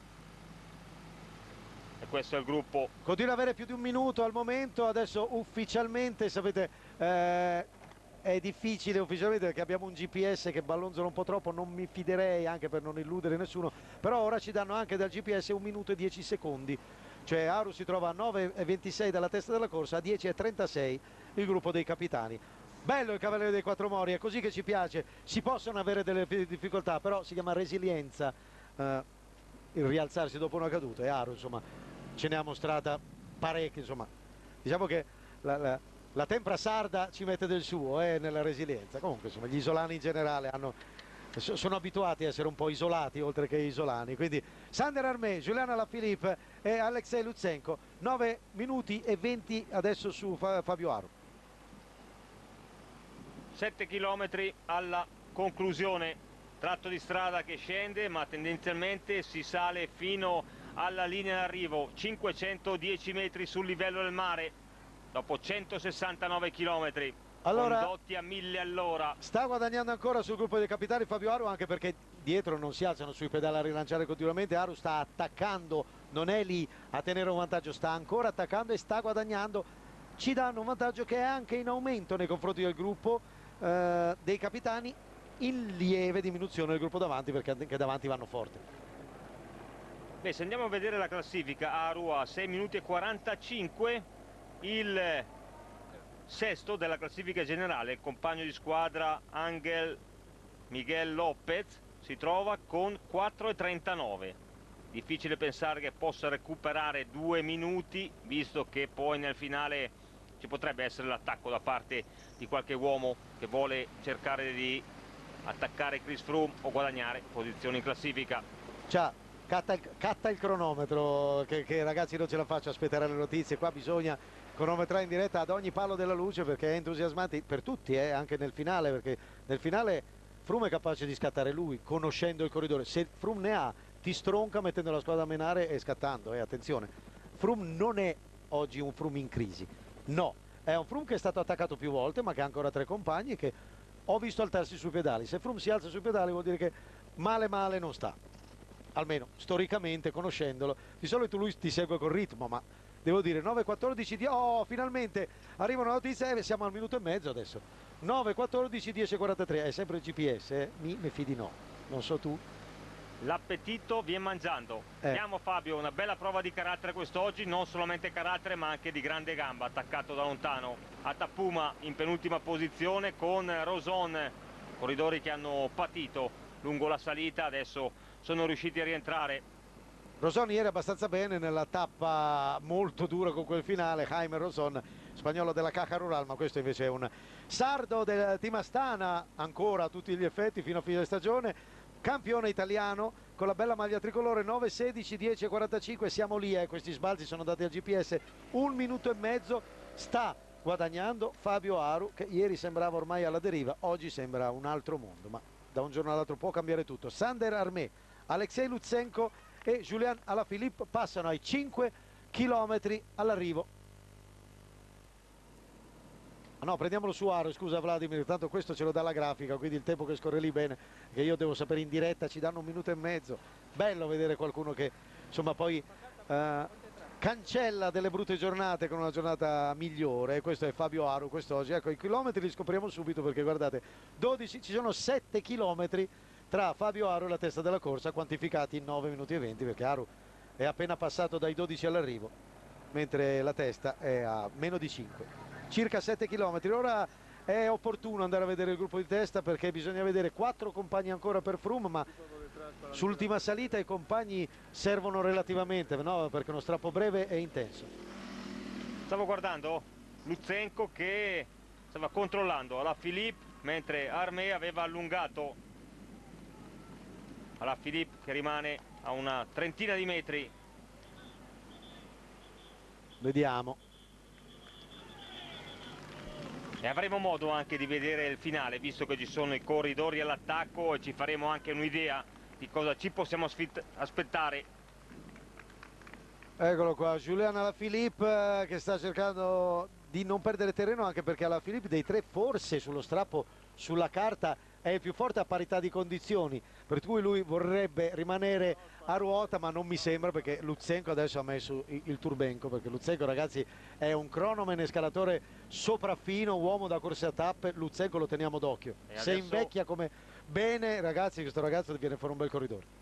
[SPEAKER 2] E questo è il gruppo.
[SPEAKER 1] Continua ad avere più di un minuto al momento, adesso ufficialmente, sapete, eh, è difficile ufficialmente perché abbiamo un G P S che ballonzola un po' troppo, non mi fiderei anche per non illudere nessuno, però ora ci danno anche dal G P S un minuto e dieci secondi, cioè Aru si trova a nove e ventisei dalla testa della corsa, a dieci e trentasei il gruppo dei capitani. Bello il Cavaliere dei Quattro Mori, è così che ci piace, si possono avere delle difficoltà, però si chiama resilienza, eh, il rialzarsi dopo una caduta, e Aru insomma ce ne ha mostrata parecchie, insomma diciamo che la, la, la tempra sarda ci mette del suo eh, nella resilienza. Comunque insomma gli isolani in generale hanno, sono abituati a essere un po' isolati oltre che isolani, quindi Sander Armé, Julian Alaphilippe e Alexei Lutsenko, nove minuti e venti adesso su Fabio Aru.
[SPEAKER 2] sette chilometri alla conclusione, tratto di strada che scende ma tendenzialmente si sale fino alla linea d'arrivo, cinquecentodieci metri sul livello del mare dopo centosessantanove chilometri,
[SPEAKER 1] allora,
[SPEAKER 2] condotti a mille all'ora.
[SPEAKER 1] Sta guadagnando ancora sul gruppo dei capitani Fabio Aru, anche perché dietro non si alzano sui pedali a rilanciare continuamente. Aru sta attaccando, non è lì a tenere un vantaggio, sta ancora attaccando e sta guadagnando. Ci danno un vantaggio che è anche in aumento nei confronti del gruppo eh, dei capitani, in lieve diminuzione del gruppo davanti, perché anche davanti vanno forte.
[SPEAKER 2] Beh, se andiamo a vedere la classifica, Aru a sei minuti e quarantacinque, il sesto della classifica generale, il compagno di squadra Angel Miguel Lopez si trova con quattro e trentanove. Difficile pensare che possa recuperare due minuti, visto che poi nel finale ci potrebbe essere l'attacco da parte di qualche uomo che vuole cercare di attaccare Chris Froome o guadagnare posizioni in classifica.
[SPEAKER 1] Ciao. Catta il, catta il cronometro, che, che ragazzi non ce la faccio aspettare le notizie, qua bisogna cronometrare in diretta ad ogni palo della luce, perché è entusiasmante per tutti, eh, anche nel finale, perché nel finale Froome è capace di scattare lui, conoscendo il corridore. Se Froome ne ha, ti stronca mettendo la squadra a menare e scattando, eh, attenzione. Froome non è oggi un Froome in crisi, no, è un Froome che è stato attaccato più volte, ma che ha ancora tre compagni che ho visto alzarsi sui pedali. Se Froome si alza sui pedali vuol dire che male male non sta, almeno storicamente, conoscendolo. Di solito lui ti segue col ritmo, ma devo dire nove e quattordici di... oh, finalmente arriva una notizia e siamo al minuto e mezzo adesso. nove e quattordici, dieci e quarantatré, è sempre il G P S, eh? mi, mi fidi no, non so tu.
[SPEAKER 2] L'appetito viene mangiando.
[SPEAKER 1] eh.
[SPEAKER 2] Andiamo Fabio, una bella prova di carattere quest'oggi, non solamente carattere ma anche di grande gamba, attaccato da lontano a Tapuma in penultima posizione con Roson, corridori che hanno patito lungo la salita, adesso sono riusciti a rientrare.
[SPEAKER 1] Roson ieri abbastanza bene nella tappa molto dura con quel finale, Jaime Roson, spagnolo della Caja Rural, ma questo invece è un sardo del Team Astana, ancora a tutti gli effetti fino a fine stagione, campione italiano con la bella maglia tricolore. Nove sedici, dieci e quarantacinque, siamo lì, eh, questi sbalzi sono dati al G P S, un minuto e mezzo, sta guadagnando Fabio Aru, che ieri sembrava ormai alla deriva, oggi sembra un altro mondo, ma da un giorno all'altro può cambiare tutto. Sander Armé Alexei Lutsenko e Julian Alaphilippe passano ai cinque chilometri all'arrivo. Ah no, prendiamolo su Aru, scusa Vladimir, tanto questo ce lo dà la grafica, quindi il tempo che scorre lì bene, che io devo sapere in diretta, ci danno un minuto e mezzo. Bello vedere qualcuno che insomma poi eh, cancella delle brutte giornate con una giornata migliore. Questo è Fabio Aru quest'oggi. Ecco, i chilometri li scopriamo subito perché guardate, dodici, ci sono sette chilometri tra Fabio Aru e la testa della corsa, quantificati in nove minuti e venti, perché Aru è appena passato dai dodici all'arrivo, mentre la testa è a meno di cinque. Circa sette chilometri. Ora è opportuno andare a vedere il gruppo di testa perché bisogna vedere quattro compagni ancora per Froome, ma sull'ultima salita i compagni servono relativamente, no? Perché uno strappo breve e intenso.
[SPEAKER 2] Stavo guardando Lutsenko che stava controllando Alaphilippe, mentre Armé aveva allungato. Alaphilippe che rimane a una trentina di metri.
[SPEAKER 1] Vediamo.
[SPEAKER 2] E avremo modo anche di vedere il finale, visto che ci sono i corridori all'attacco, e ci faremo anche un'idea di cosa ci possiamo aspettare.
[SPEAKER 1] Eccolo qua, Julian Alaphilippe che sta cercando di non perdere terreno, anche perché Alaphilippe dei tre forse sullo strappo, sulla carta, è il più forte a parità di condizioni, per cui lui vorrebbe rimanere a ruota, ma non mi sembra, perché Lutsenko adesso ha messo il turbenco, perché Lutsenko, ragazzi, è un cronoman scalatore sopraffino, uomo da corse a tappe. Lutsenko lo teniamo d'occhio, se
[SPEAKER 2] adesso...
[SPEAKER 1] invecchia come bene, ragazzi, questo ragazzo viene fuori un bel corridore.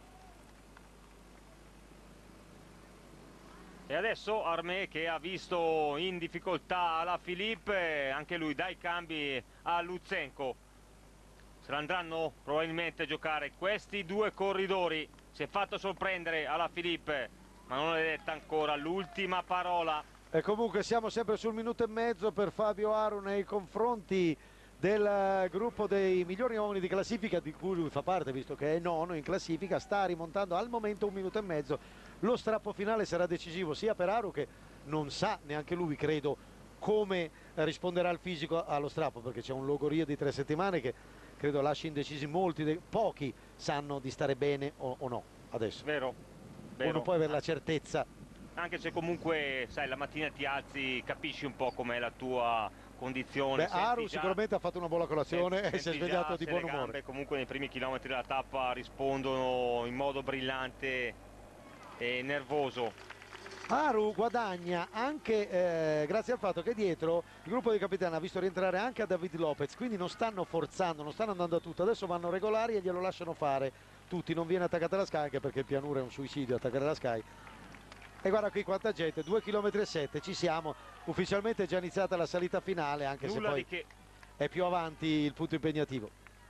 [SPEAKER 2] E adesso Armé che ha visto in difficoltà Alaphilippe, anche lui dà i cambi a Lutsenko. Se la andranno probabilmente a giocare questi due corridori. Si è fatto sorprendere Alaphilippe, ma non è detta ancora l'ultima parola.
[SPEAKER 1] E comunque siamo sempre sul minuto e mezzo per Fabio Aru nei confronti del gruppo dei migliori uomini di classifica, di cui lui fa parte, visto che è nono in classifica. Sta rimontando al momento un minuto e mezzo. Lo strappo finale sarà decisivo sia per Aru, che non sa neanche lui, credo, come risponderà il fisico allo strappo, perché c'è un logorio di tre settimane che credo lasci indecisi molti, dei, pochi sanno di stare bene o, o no adesso.
[SPEAKER 2] Vero, vero.
[SPEAKER 1] Uno può avere la certezza.
[SPEAKER 2] Anche se comunque, sai, la mattina ti alzi, capisci un po' com'è la tua condizione.
[SPEAKER 1] Beh, Aru già, sicuramente ha fatto una buona colazione
[SPEAKER 2] senti,
[SPEAKER 1] e si è svegliato di buon umore.
[SPEAKER 2] Gambe, comunque nei primi chilometri della tappa rispondono in modo brillante e nervoso.
[SPEAKER 1] Aru guadagna anche eh, grazie al fatto che dietro il gruppo di capitani ha visto rientrare anche a David Lopez, quindi non stanno forzando, non stanno andando a tutto, adesso vanno regolari e glielo lasciano fare tutti, non viene attaccata la Sky, anche perché il pianura è un suicidio attaccare la Sky. E guarda qui quanta gente, due chilometri e sette, ci siamo, ufficialmente è già iniziata la salita finale, anche
[SPEAKER 2] Nulla
[SPEAKER 1] se poi
[SPEAKER 2] di che.
[SPEAKER 1] è più avanti il punto impegnativo.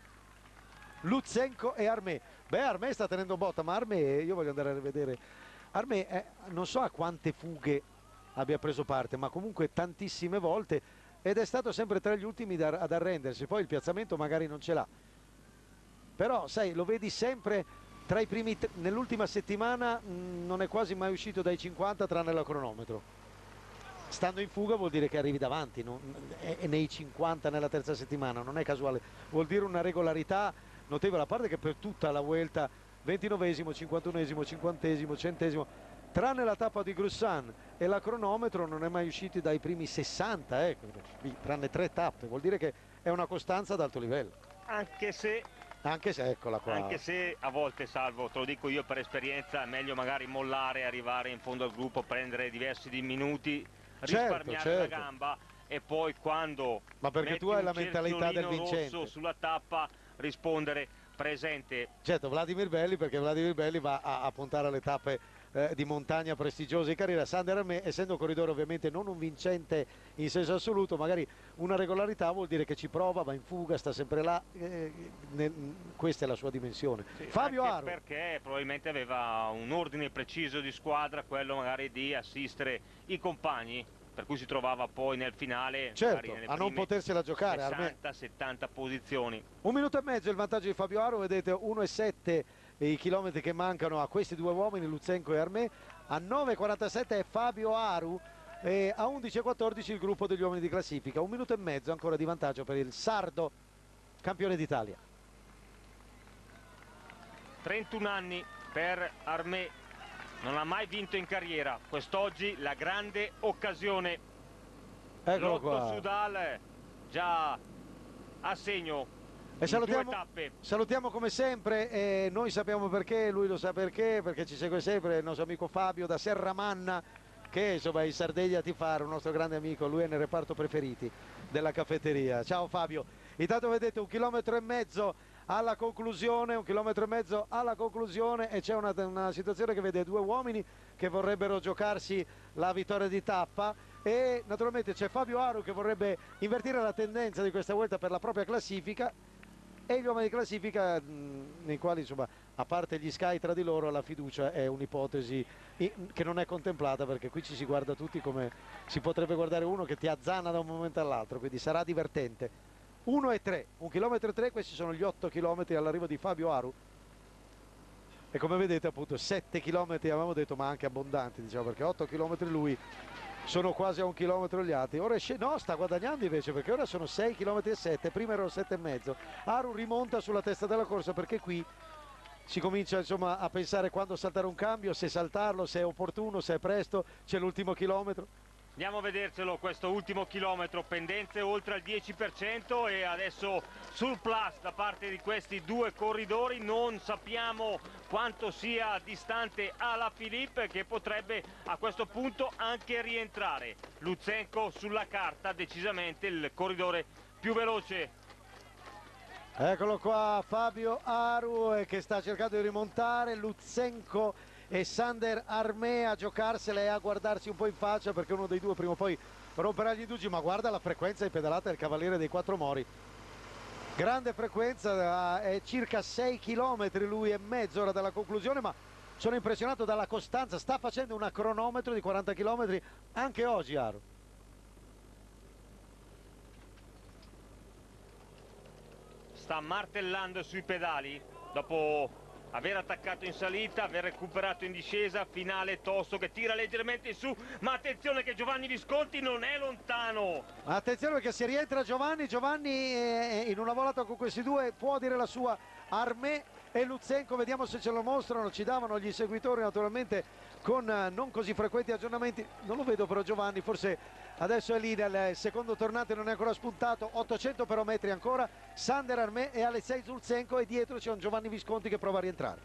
[SPEAKER 1] Lutsenko e Armé. Beh, Armé sta tenendo botta, ma Armé, io voglio andare a rivedere. Armé, eh, non so a quante fughe abbia preso parte, ma comunque tantissime volte, ed è stato sempre tra gli ultimi da, ad arrendersi. Poi il piazzamento magari non ce l'ha, però sai, lo vedi sempre tra i primi, nell'ultima settimana mh, non è quasi mai uscito dai cinquanta tranne la cronometro. Stando in fuga vuol dire che arrivi davanti, non, è, è nei cinquanta nella terza settimana, non è casuale, vuol dire una regolarità notevole, a parte che per tutta la Vuelta ventinovesimo, cinquantunesimo, cinquantesimo, centesimo, tranne la tappa di Grussan e la cronometro non è mai usciti dai primi sessanta, eh, tranne tre tappe, vuol dire che è una costanza ad alto livello.
[SPEAKER 2] Anche se
[SPEAKER 1] Anche se, eccola qua.
[SPEAKER 2] Anche se a volte, Salvo, te lo dico io per esperienza, è meglio magari mollare, arrivare in fondo al gruppo, prendere diversi minuti, risparmiare
[SPEAKER 1] certo, certo.
[SPEAKER 2] la gamba, e poi quando
[SPEAKER 1] ma perché tu hai la mentalità del vincente
[SPEAKER 2] rosso sulla tappa rispondere presente.
[SPEAKER 1] Certo, Vladimir Belli, perché Vladimir Belli va a, a puntare alle tappe eh, di montagna prestigiose in carriera. Sander Armé, essendo corridore ovviamente non un vincente in senso assoluto, magari una regolarità vuol dire che ci prova, va in fuga, sta sempre là, eh, nel, questa è la sua dimensione.
[SPEAKER 2] Sì,
[SPEAKER 1] Fabio Aru,
[SPEAKER 2] perché probabilmente aveva un ordine preciso di squadra, quello magari di assistere i compagni, per cui si trovava poi nel finale,
[SPEAKER 1] certo, a non potersela giocare,
[SPEAKER 2] sessanta settanta posizioni.
[SPEAKER 1] Un minuto e mezzo il vantaggio di Fabio Aru, vedete uno e sette i chilometri che mancano a questi due uomini, Lutsenko e Armé. A nove e quarantasette è Fabio Aru e a undici e quattordici il gruppo degli uomini di classifica. Un minuto e mezzo ancora di vantaggio per il sardo campione d'Italia.
[SPEAKER 2] trentuno anni per Armé, non ha mai vinto in carriera, quest'oggi la grande occasione.
[SPEAKER 1] Eccolo qua.
[SPEAKER 2] Sudal già a segno
[SPEAKER 1] e
[SPEAKER 2] in
[SPEAKER 1] salutiamo,
[SPEAKER 2] due tappe.
[SPEAKER 1] Salutiamo come sempre, e noi sappiamo perché, lui lo sa perché, perché ci segue sempre il nostro amico Fabio da Serramanna, che insomma in Sardegna a tifare, un nostro grande amico, lui è nel reparto preferiti della caffetteria. Ciao Fabio. Intanto vedete un chilometro e mezzo alla conclusione, un chilometro e mezzo alla conclusione e c'è una, una situazione che vede due uomini che vorrebbero giocarsi la vittoria di tappa, e naturalmente c'è Fabio Aru che vorrebbe invertire la tendenza di questa volta per la propria classifica, e gli uomini di classifica mh, nei quali insomma, a parte gli Sky tra di loro, la fiducia è un'ipotesi che non è contemplata, perché qui ci si guarda tutti come si potrebbe guardare uno che ti azzana da un momento all'altro, quindi sarà divertente. uno e tre, un chilometro e tre, questi sono gli otto chilometri all'arrivo di Fabio Aru, e come vedete appunto sette chilometri avevamo detto, ma anche abbondanti, diciamo, perché otto chilometri lui, sono quasi a un chilometro gli altri. Ora esce, no, sta guadagnando invece, perché ora sono sei chilometri e sette, prima erano sette e mezzo. Aru rimonta sulla testa della corsa, perché qui si comincia insomma a pensare quando saltare un cambio, se saltarlo, se è opportuno, se è presto, c'è l'ultimo chilometro.
[SPEAKER 2] Andiamo a vedercelo questo ultimo chilometro, pendenze oltre al dieci per cento e adesso surplus da parte di questi due corridori, non sappiamo quanto sia distante Alaphilippe, che potrebbe a questo punto anche rientrare. Lutsenko sulla carta decisamente il corridore più veloce.
[SPEAKER 1] Eccolo qua Fabio Aru eh, che sta cercando di rimontare, Lutsenko e Sander Armé a giocarsela e a guardarsi un po' in faccia, perché uno dei due prima o poi romperà gli indugi. Ma guarda la frequenza di pedalata del Cavaliere dei Quattro Mori, grande frequenza, è circa sei chilometri lui e mezzo ora dalla conclusione, ma sono impressionato dalla costanza, sta facendo una cronometro di quaranta chilometri anche oggi Aru.
[SPEAKER 2] Sta martellando sui pedali dopo aver attaccato in salita, aver recuperato in discesa, finale tosto che tira leggermente in su, ma attenzione che Giovanni Visconti non è lontano.
[SPEAKER 1] Attenzione perché se rientra Giovanni, Giovanni eh, in una volata con questi due può dire la sua. Armé e Lutsenko, vediamo se ce lo mostrano, ci davano gli seguitori naturalmente con eh, non così frequenti aggiornamenti, non lo vedo però Giovanni, forse adesso è lì nel secondo tornante, non è ancora spuntato, ottocento però metri ancora, Sander Armé e Alexei Lutsenko, e dietro c'è un Giovanni Visconti che prova a rientrare.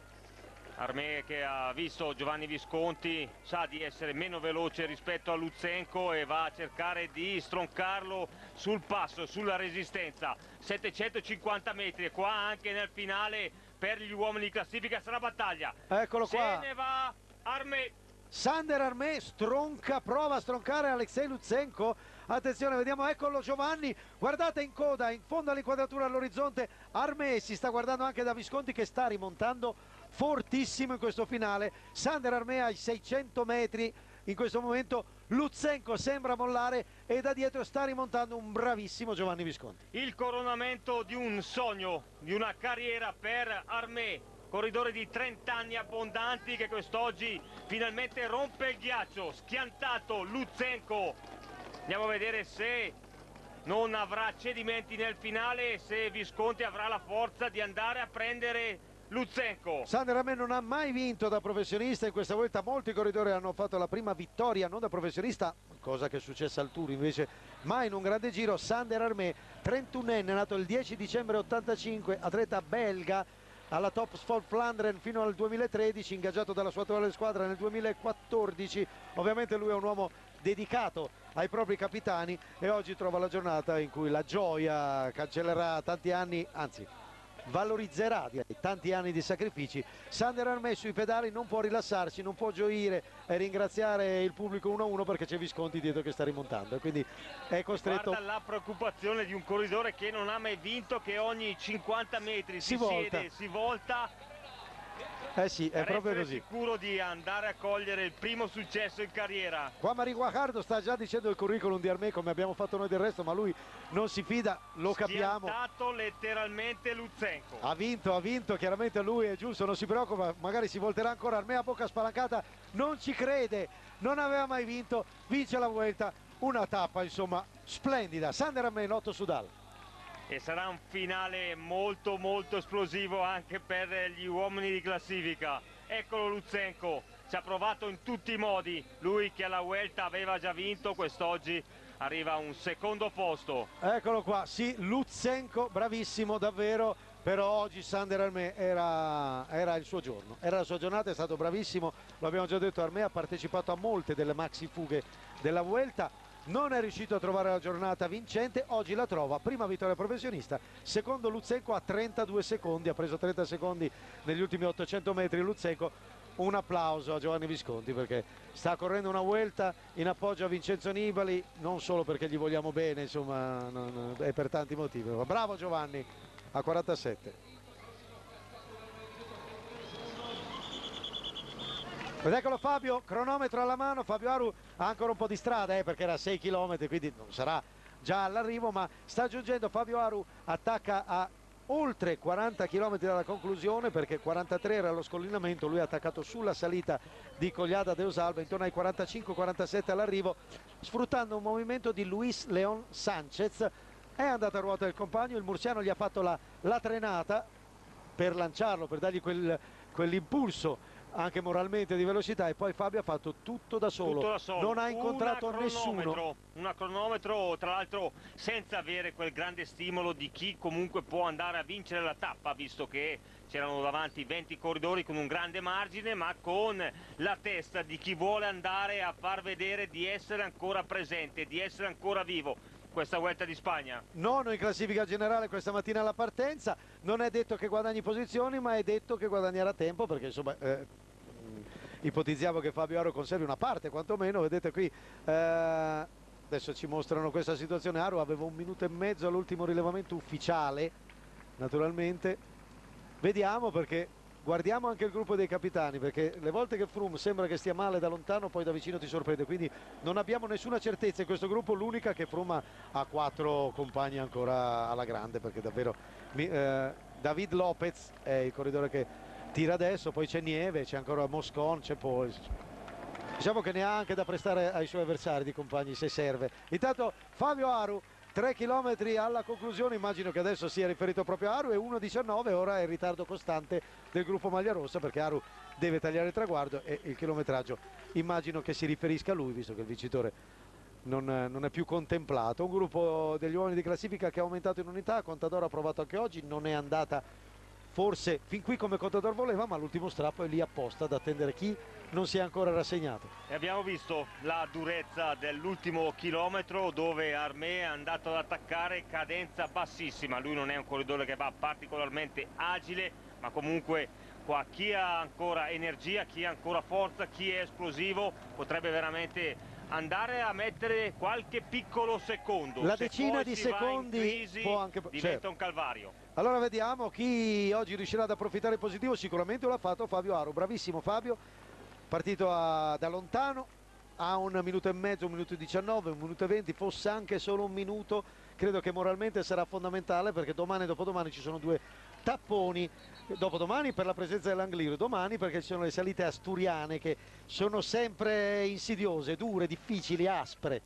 [SPEAKER 2] Armé che ha visto Giovanni Visconti sa di essere meno veloce rispetto a Lutsenko e va a cercare di stroncarlo sul passo, sulla resistenza. settecentocinquanta metri e qua anche nel finale per gli uomini di classifica sarà battaglia.
[SPEAKER 1] Eccolo qua.
[SPEAKER 2] Se ne va Armé.
[SPEAKER 1] Sander Armé stronca, prova a stroncare Alexei Lutsenko. Attenzione, vediamo, eccolo Giovanni, guardate in coda, in fondo all'inquadratura all'orizzonte Armé, si sta guardando anche da Visconti che sta rimontando fortissimo in questo finale. Sander Armé ai seicento metri in questo momento, Lutsenko sembra mollare e da dietro sta rimontando un bravissimo Giovanni Visconti.
[SPEAKER 2] Il coronamento di un sogno, di una carriera per Armé, corridore di trenta anni abbondanti che quest'oggi finalmente rompe il ghiaccio, schiantato Lutsenko. Andiamo a vedere se non avrà cedimenti nel finale e se Visconti avrà la forza di andare a prendere Lutsenko.
[SPEAKER 1] Sander Armé non ha mai vinto da professionista, in questa volta molti corridori hanno fatto la prima vittoria non da professionista, cosa che è successa al Tour invece mai in un grande giro. Sander Armé, trentunenne, nato il dieci dicembre ottantacinque, atleta belga, alla Top Sport Flandern fino al duemilatredici, ingaggiato dalla sua attuale squadra nel duemilaquattordici. Ovviamente lui è un uomo dedicato ai propri capitani e oggi trova la giornata in cui la gioia cancellerà tanti anni, anzi valorizzerà direi, tanti anni di sacrifici. Sander Armé sui pedali non può rilassarsi, non può gioire e ringraziare il pubblico uno a uno perché c'è Visconti dietro che sta rimontando e quindi è costretto.
[SPEAKER 2] Guarda la preoccupazione di un corridore che non ha mai vinto, che ogni cinquanta metri si,
[SPEAKER 1] si volta.
[SPEAKER 2] siede, si volta.
[SPEAKER 1] Eh sì, è proprio così.
[SPEAKER 2] Sicuro di andare a cogliere il primo successo in carriera.
[SPEAKER 1] Qua Mario Guajardo sta già dicendo il curriculum di Armé come abbiamo fatto noi del resto, ma lui non si fida, lo capiamo.
[SPEAKER 2] Ha schiantato letteralmente Lutsenko.
[SPEAKER 1] Ha vinto, ha vinto, chiaramente lui è giusto, non si preoccupa, magari si volterà ancora. Armé a bocca spalancata, non ci crede, non aveva mai vinto, vince la Vuelta, una tappa insomma splendida. Sander Armé, Lotto Soudal.
[SPEAKER 2] E sarà un finale molto molto esplosivo anche per gli uomini di classifica. Eccolo Lutsenko, ci ha provato in tutti i modi, lui che alla Vuelta aveva già vinto, quest'oggi arriva a un secondo posto.
[SPEAKER 1] Eccolo qua, sì, Lutsenko, bravissimo davvero, però oggi Sander Armé era, era il suo giorno, era la sua giornata, è stato bravissimo, lo abbiamo già detto, Armé ha partecipato a molte delle maxi fughe della Vuelta, non è riuscito a trovare la giornata vincente, oggi la trova, prima vittoria professionista, secondo Lutsenko a trentadue secondi, ha preso trenta secondi negli ultimi ottocento metri Lutsenko. Un applauso a Giovanni Visconti perché sta correndo una Vuelta in appoggio a Vincenzo Nibali, non solo perché gli vogliamo bene, insomma, non, è per tanti motivi. Bravo Giovanni, a quarantasette. Ed eccolo Fabio, cronometro alla mano, Fabio Aru ha ancora un po' di strada eh, perché era a sei chilometri, quindi non sarà già all'arrivo, ma sta giungendo Fabio Aru, attacca a oltre quaranta chilometri dalla conclusione perché quarantatré era lo scollinamento, lui ha attaccato sulla salita di Collada de Osalba intorno ai quarantacinque quarantasette all'arrivo, sfruttando un movimento di Luis Leon Sanchez. È andato a ruota del compagno, il murciano gli ha fatto la, la trenata per lanciarlo, per dargli quel, quell'impulso anche moralmente di velocità, e poi Fabio ha fatto tutto da solo,
[SPEAKER 2] tutto da solo.
[SPEAKER 1] Non ha incontrato
[SPEAKER 2] una
[SPEAKER 1] nessuno.
[SPEAKER 2] Una cronometro tra l'altro senza avere quel grande stimolo di chi comunque può andare a vincere la tappa, visto che c'erano davanti venti corridori con un grande margine, ma con la testa di chi vuole andare a far vedere di essere ancora presente, di essere ancora vivo. Questa Vuelta di Spagna.
[SPEAKER 1] Nono in classifica generale questa mattina alla partenza, non è detto che guadagni posizioni, ma è detto che guadagnerà tempo, perché insomma eh, ipotizziamo che Fabio Aru conservi una parte quantomeno. Vedete qui eh, adesso ci mostrano questa situazione. Aru aveva un minuto e mezzo all'ultimo rilevamento ufficiale, naturalmente vediamo, perché guardiamo anche il gruppo dei capitani, perché le volte che Froome sembra che stia male da lontano, poi da vicino ti sorprende, quindi non abbiamo nessuna certezza in questo gruppo. L'unica che Froome ha quattro compagni ancora alla grande, perché davvero eh, David Lopez è il corridore che tira adesso, poi c'è Nieve, c'è ancora Moscon, c'è poi, diciamo che ne ha anche da prestare ai suoi avversari di compagni se serve. Intanto Fabio Aru, tre chilometri alla conclusione, immagino che adesso sia riferito proprio a Aru, e uno diciannove, ora è il ritardo costante del gruppo maglia rossa, perché Aru deve tagliare il traguardo e il chilometraggio immagino che si riferisca a lui, visto che il vincitore non, non è più contemplato. Un gruppo degli uomini di classifica che ha aumentato in unità, Contador ha provato anche oggi, non è andata forse fin qui come Contador voleva, ma l'ultimo strappo è lì apposta ad attendere chi non si è ancora rassegnato.
[SPEAKER 2] E abbiamo visto la durezza dell'ultimo chilometro, dove Armé è andato ad attaccare cadenza bassissima. Lui non è un corridore che va particolarmente agile, ma comunque qua chi ha ancora energia, chi ha ancora forza, chi è esplosivo potrebbe veramente andare a mettere qualche piccolo secondo.
[SPEAKER 1] La
[SPEAKER 2] Se
[SPEAKER 1] decina
[SPEAKER 2] poi
[SPEAKER 1] di
[SPEAKER 2] si va in
[SPEAKER 1] secondi
[SPEAKER 2] crisi,
[SPEAKER 1] può anche
[SPEAKER 2] diventa
[SPEAKER 1] certo.
[SPEAKER 2] un calvario.
[SPEAKER 1] Allora vediamo chi oggi riuscirà ad approfittare positivo. Sicuramente l'ha fatto Fabio Aru, bravissimo Fabio, partito a, da lontano, a un minuto e mezzo, un minuto e diciannove, un minuto e venti, fosse anche solo un minuto, credo che moralmente sarà fondamentale, perché domani e dopodomani ci sono due tapponi, dopodomani per la presenza dell'Angliru, domani perché ci sono le salite asturiane che sono sempre insidiose, dure, difficili, aspre.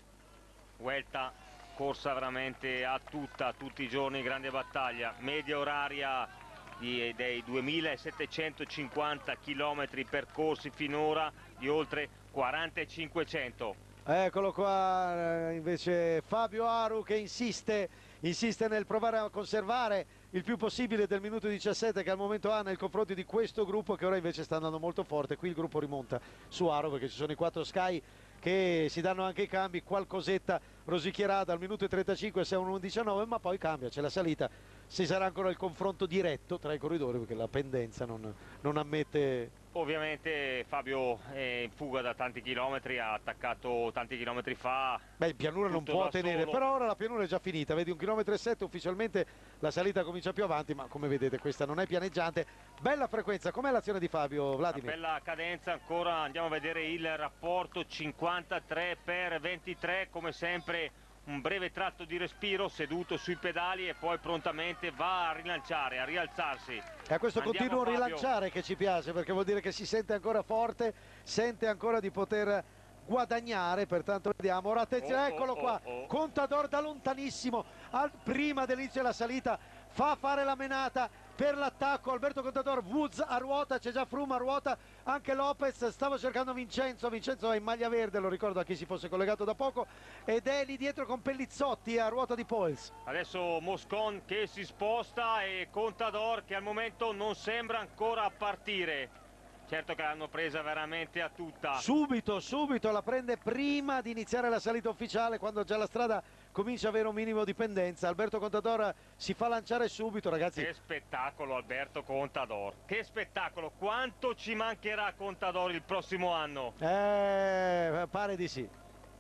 [SPEAKER 2] Vuelta corsa veramente a tutta, a tutti i giorni, grande battaglia, media oraria di, dei duemilasettecentocinquanta chilometri percorsi finora di oltre quarantacinquecento.
[SPEAKER 1] Eccolo qua invece Fabio Aru che insiste, insiste nel provare a conservare il più possibile del minuto diciassette che al momento ha nei confronti di questo gruppo, che ora invece sta andando molto forte. Qui il gruppo rimonta su Aru perché ci sono i quattro Sky che si danno anche i cambi, qualcosetta rosicherà dal minuto e trentacinque se è un uno diciannove, ma poi cambia, c'è la salita, ci sarà ancora il confronto diretto tra i corridori perché la pendenza non, non ammette.
[SPEAKER 2] Ovviamente Fabio è in fuga da tanti chilometri, ha attaccato tanti chilometri fa.
[SPEAKER 1] Beh, in pianura non può tenere, solo. Però ora la pianura è già finita, vedi un chilometro e sette, ufficialmente la salita comincia più avanti, ma come vedete questa non è pianeggiante. Bella frequenza, com'è l'azione di Fabio, Vladimir?
[SPEAKER 2] Una bella cadenza ancora, andiamo a vedere il rapporto cinquantatré per ventitré, come sempre un breve tratto di respiro seduto sui pedali e poi prontamente va a rilanciare, a rialzarsi.
[SPEAKER 1] E a questo
[SPEAKER 2] Andiamo,
[SPEAKER 1] continuo
[SPEAKER 2] Fabio.
[SPEAKER 1] rilanciare che ci piace, perché vuol dire che si sente ancora forte, sente ancora di poter guadagnare, pertanto vediamo. Ora attenzione,
[SPEAKER 2] Oh,
[SPEAKER 1] eccolo
[SPEAKER 2] oh,
[SPEAKER 1] qua,
[SPEAKER 2] oh, oh.
[SPEAKER 1] Contador da lontanissimo, al, prima dell'inizio della salita, fa fare la menata per l'attacco. Alberto Contador, Woods a ruota, c'è già Froome a ruota, anche Lopez, stava cercando Vincenzo, Vincenzo è in maglia verde, lo ricordo a chi si fosse collegato da poco, ed è lì dietro con Pellizzotti a ruota di Poels.
[SPEAKER 2] Adesso Moscon che si sposta e Contador che al momento non sembra ancora partire. Certo che l'hanno presa veramente a tutta.
[SPEAKER 1] Subito, subito la prende prima di iniziare la salita ufficiale, quando già la strada comincia ad avere un minimo di pendenza. Alberto Contador si fa lanciare subito, ragazzi.
[SPEAKER 2] Che spettacolo Alberto Contador, che spettacolo, quanto ci mancherà Contador il prossimo anno?
[SPEAKER 1] Eh, pare di sì.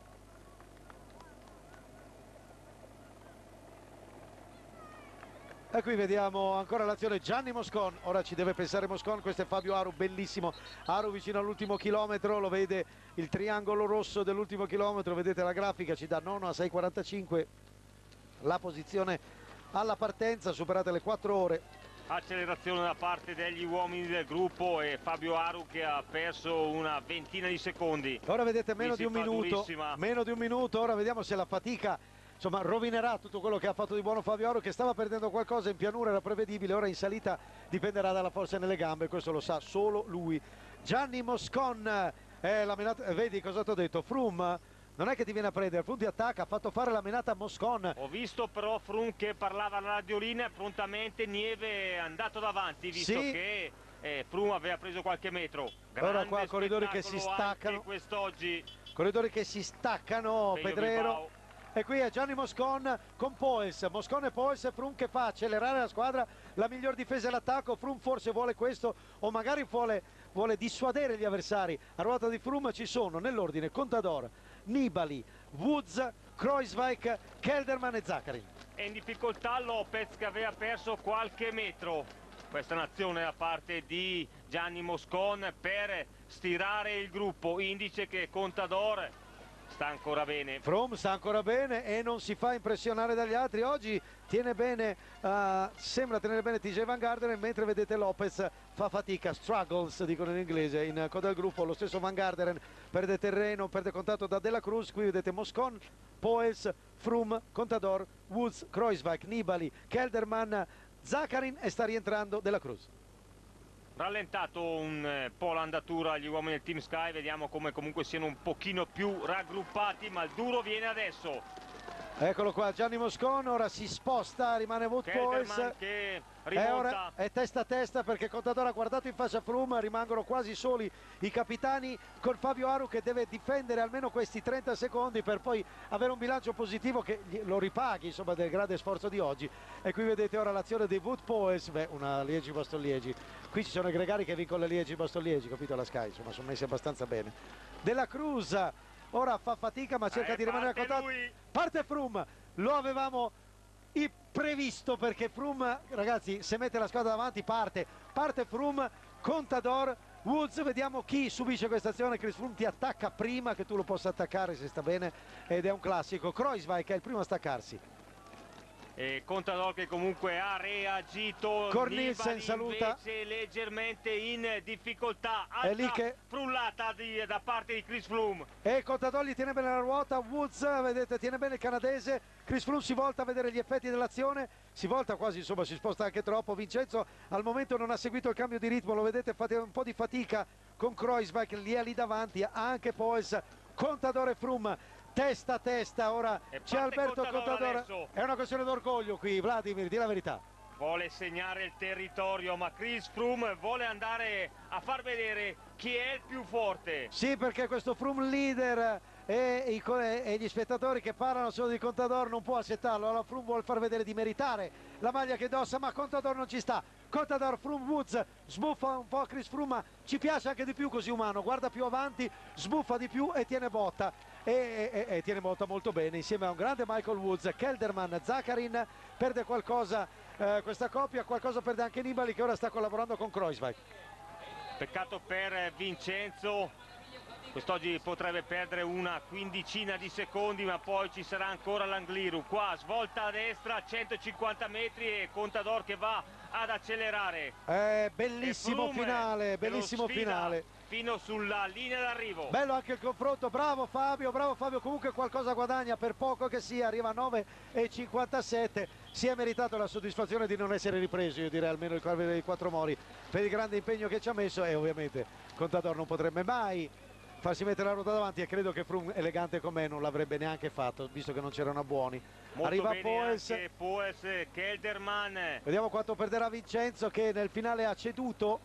[SPEAKER 1] E qui vediamo ancora l'azione Gianni Moscon, ora ci deve pensare Moscon, questo è Fabio Aru, bellissimo, Aru vicino all'ultimo chilometro, lo vede il triangolo rosso dell'ultimo chilometro, vedete la grafica, ci dà nono a sei quarantacinque la posizione alla partenza, superate le quattro ore.
[SPEAKER 2] Accelerazione da parte degli uomini del gruppo e Fabio Aru che ha perso una ventina di secondi.
[SPEAKER 1] Ora vedete meno di un minuto,
[SPEAKER 2] durissima.
[SPEAKER 1] meno di un minuto, ora vediamo se la fatica insomma rovinerà tutto quello che ha fatto di buono Fabio Aru, che stava perdendo qualcosa in pianura, era prevedibile, ora in salita dipenderà dalla forza nelle gambe, questo lo sa solo lui. Gianni Moscon, eh, la menata, vedi cosa ti ho detto, Froome non è che ti viene a prendere, Froome ti attacca, ha fatto fare la menata a Moscon.
[SPEAKER 2] Ho visto però Froome che parlava alla radiolina e prontamente Nieve è andato davanti, visto
[SPEAKER 1] sì.
[SPEAKER 2] che eh, Froome aveva preso qualche metro. Grande
[SPEAKER 1] ora qua corridori che si staccano,
[SPEAKER 2] quest'oggi,
[SPEAKER 1] corridori che si staccano,
[SPEAKER 2] Pello
[SPEAKER 1] Pedrero.
[SPEAKER 2] Bilbao.
[SPEAKER 1] E qui è Gianni Moscon con Poels, Moscon e Poels, Froome che fa accelerare la squadra, la miglior difesa è l'attacco, Froome forse vuole questo o magari vuole, vuole dissuadere gli avversari. A ruota di Froome ci sono nell'ordine Contador, Nibali, Woods, Kruijswijk, Kelderman e Zakarin.
[SPEAKER 2] È in difficoltà Lopez che aveva perso qualche metro. Questa è un'azione da parte di Gianni Moscon per stirare il gruppo, indice che Contador sta ancora bene.
[SPEAKER 1] Froome sta ancora bene e non si fa impressionare dagli altri. Oggi tiene bene, uh, sembra tenere bene T J Van Garderen, mentre vedete Lopez fa fatica, struggles dicono in inglese, in coda al gruppo. Lo stesso Van Garderen perde terreno, perde contatto da Dela Cruz. Qui vedete Moscon, Poels, Froome, Contador, Woods, Kruijswijk, Nibali, Kelderman, Zakarin e sta rientrando Dela Cruz.
[SPEAKER 2] Rallentato un po' l'andatura agli uomini del Team Sky, vediamo come comunque siano un pochino più raggruppati, ma il duro viene adesso.
[SPEAKER 1] Eccolo qua Gianni Moscon, ora si sposta, rimane Wout Poels
[SPEAKER 2] che
[SPEAKER 1] è, ora, è testa a testa perché Contador ha guardato in faccia Froome, rimangono quasi soli i capitani con Fabio Aru che deve difendere almeno questi trenta secondi per poi avere un bilancio positivo che lo ripaghi insomma del grande sforzo di oggi. E qui vedete ora l'azione di Wout Poels, beh una Liegi-Bastogne-Liegi, qui ci sono i gregari che vincono le Liegi-Bastogne-Liegi, capito, la Sky, insomma sono messi abbastanza bene. Dela Cruz ora fa fatica ma cerca
[SPEAKER 2] eh,
[SPEAKER 1] di rimanere a contatto.
[SPEAKER 2] Lui.
[SPEAKER 1] Parte Froome, lo avevamo previsto perché Froome, ragazzi, se mette la squadra davanti parte, parte Froome, Contador, Woods, vediamo chi subisce questa azione. Chris Froome ti attacca prima che tu lo possa attaccare se sta bene ed è un classico. Kruijswijk è il primo a staccarsi.
[SPEAKER 2] E Contador che comunque ha reagito.
[SPEAKER 1] Cornilsen saluta,
[SPEAKER 2] invece leggermente in difficoltà,
[SPEAKER 1] è lì che
[SPEAKER 2] frullata di, da parte di Chris Froome.
[SPEAKER 1] E Contador gli tiene bene la ruota, Woods vedete tiene bene il canadese, Chris Froome si volta a vedere gli effetti dell'azione, si volta quasi, insomma si sposta anche troppo. Vincenzo al momento non ha seguito il cambio di ritmo, lo vedete, fate un po' di fatica con Kruijswijk, lì è lì davanti, anche Poels, Contador e Froome testa a testa. Ora c'è Alberto Contador, Contador. È una questione d'orgoglio qui, Vladimir, di la verità.
[SPEAKER 2] Vuole segnare il territorio, ma Chris Froome vuole andare a far vedere chi è il più forte.
[SPEAKER 1] Sì, perché questo Froome leader e, i, e gli spettatori che parlano solo di Contador non può accettarlo. Allora Froome vuole far vedere di meritare la maglia che indossa, ma Contador non ci sta. Contador, Froome, Woods, sbuffa un po' Chris Froome, ma ci piace anche di più così umano, guarda più avanti, sbuffa di più e tiene botta. E, e, e tiene botta molto bene insieme a un grande Michael Woods. Kelderman, Zakarin, perde qualcosa eh, questa coppia, qualcosa perde anche Nibali che ora sta collaborando con Kruijswijk.
[SPEAKER 2] Peccato per Vincenzo, quest'oggi potrebbe perdere una quindicina di secondi, ma poi ci sarà ancora l'Angliru. Qua svolta a destra, centocinquanta metri e Contador che va ad accelerare.
[SPEAKER 1] Eh, bellissimo finale, bellissimo finale.
[SPEAKER 2] Fino sulla linea d'arrivo.
[SPEAKER 1] Bello anche il confronto, bravo Fabio, bravo Fabio, comunque qualcosa guadagna per poco che sia, arriva a nove e cinquantasette, si è meritato la soddisfazione di non essere ripreso, io direi almeno il Corvée dei Quattro Mori, per il grande impegno che ci ha messo, e ovviamente Contador non potrebbe mai farsi mettere la ruota davanti, e credo che Froome, elegante con me, non l'avrebbe neanche fatto, visto che non c'erano buoni.
[SPEAKER 2] Molto
[SPEAKER 1] Arriva
[SPEAKER 2] bene
[SPEAKER 1] Poels,
[SPEAKER 2] anche Poels, Kelderman.
[SPEAKER 1] Vediamo quanto perderà Vincenzo, che nel finale ha ceduto.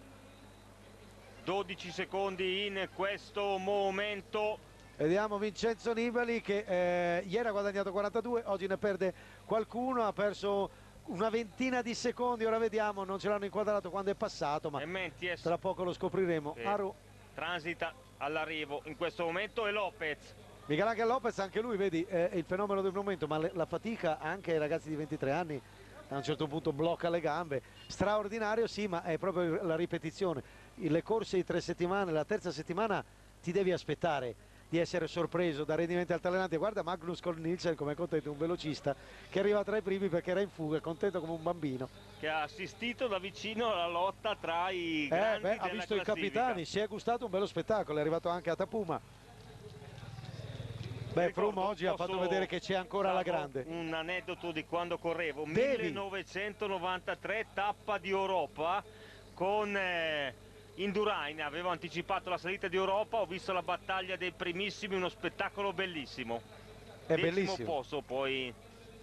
[SPEAKER 2] dodici secondi in questo momento.
[SPEAKER 1] Vediamo Vincenzo Nibali che eh, ieri ha guadagnato quarantadue, oggi ne perde qualcuno, ha perso una ventina di secondi, ora vediamo, non ce l'hanno inquadrato quando è passato, ma tra poco lo scopriremo. Aru
[SPEAKER 2] transita all'arrivo in questo momento e Lopez.
[SPEAKER 1] Miguel Angel Lopez, anche lui, vedi, è il fenomeno del momento, ma le, la fatica anche ai ragazzi di ventitré anni a un certo punto blocca le gambe. Straordinario, sì, ma è proprio la ripetizione. Le corse di tre settimane, la terza settimana ti devi aspettare di essere sorpreso da rendimenti altalenanti. Guarda Magnus Col Nielsen come è contento, un velocista che arriva tra i primi perché era in fuga, è contento come un bambino.
[SPEAKER 2] Che ha assistito da vicino alla lotta tra i
[SPEAKER 1] eh,
[SPEAKER 2] grandi
[SPEAKER 1] beh, ha visto
[SPEAKER 2] classifica.
[SPEAKER 1] I capitani, si è gustato un bello spettacolo, è arrivato anche a Tapuma. Beh, Froome oggi ha fatto vedere che c'è ancora la grande.
[SPEAKER 2] Un aneddoto di quando correvo,
[SPEAKER 1] Devi.
[SPEAKER 2] millenovecentonovantatré, tappa di Europa con eh, Indurain, avevo anticipato la salita di Europa, ho visto la battaglia dei primissimi, uno spettacolo bellissimo.
[SPEAKER 1] È
[SPEAKER 2] Decimo
[SPEAKER 1] bellissimo.
[SPEAKER 2] posto poi.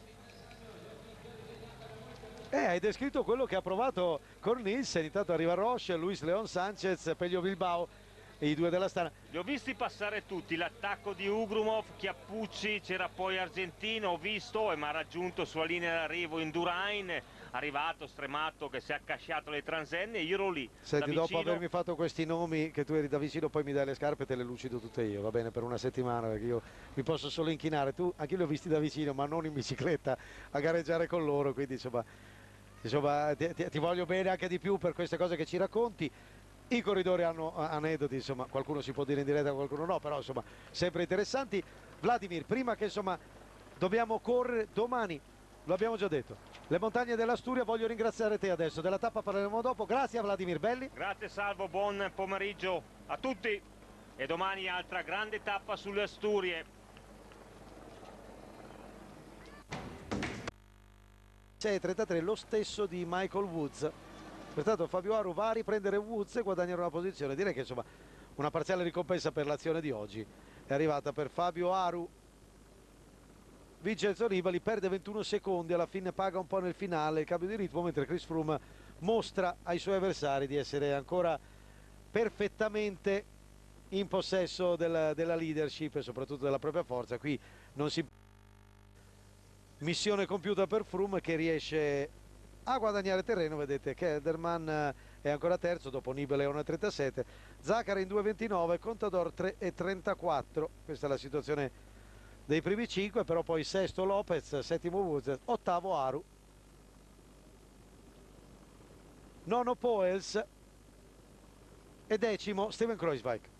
[SPEAKER 1] Eh, hai descritto quello che ha provato con Nielsen, intanto arriva Roche, Luis Leon Sanchez, Pelio Bilbao e i due della Astana.
[SPEAKER 2] Li ho visti passare tutti, l'attacco di Ugrumov, Chiappucci, c'era poi Argentino, ho visto e mi ha raggiunto sulla linea d'arrivo Indurain, arrivato, stremato, che si è accasciato le transenne e io ero lì.
[SPEAKER 1] Senti, dopo avermi fatto questi nomi che tu eri da vicino, poi mi dai le scarpe e te le lucido tutte io, va bene, per una settimana, perché io mi posso solo inchinare. Tu, anche io li ho visti da vicino, ma non in bicicletta, a gareggiare con loro, quindi insomma, insomma ti, ti, ti voglio bene anche di più per queste cose che ci racconti. I corridori hanno aneddoti, insomma, qualcuno si può dire in diretta, qualcuno no, però insomma, sempre interessanti. Vladimir, prima che insomma dobbiamo correre domani, lo abbiamo già detto, le montagne dell'Asturia, voglio ringraziare te adesso, della tappa parleremo dopo. Grazie a Vladimir Belli.
[SPEAKER 2] Grazie Salvo, buon pomeriggio a tutti e domani altra grande tappa sulle Asturie.
[SPEAKER 1] sei e trentatré, lo stesso di Michael Woods. Pertanto Fabio Aru va a riprendere Woods e guadagnare una posizione. Direi che insomma una parziale ricompensa per l'azione di oggi è arrivata per Fabio Aru. Vincenzo Nibali perde ventuno secondi, alla fine paga un po' nel finale il cambio di ritmo, mentre Chris Froome mostra ai suoi avversari di essere ancora perfettamente in possesso della, della leadership e soprattutto della propria forza. Qui non si... missione compiuta per Froome, che riesce a guadagnare terreno. Vedete che Kelderman è ancora terzo dopo Nibali a uno e trentasette, Zaccaria in due e ventinove, Contador tre e trentaquattro. Questa è la situazione dei primi cinque, però poi sesto Lopez, settimo Woods, ottavo Aru, nono Poels e decimo Steven Kruijswijk.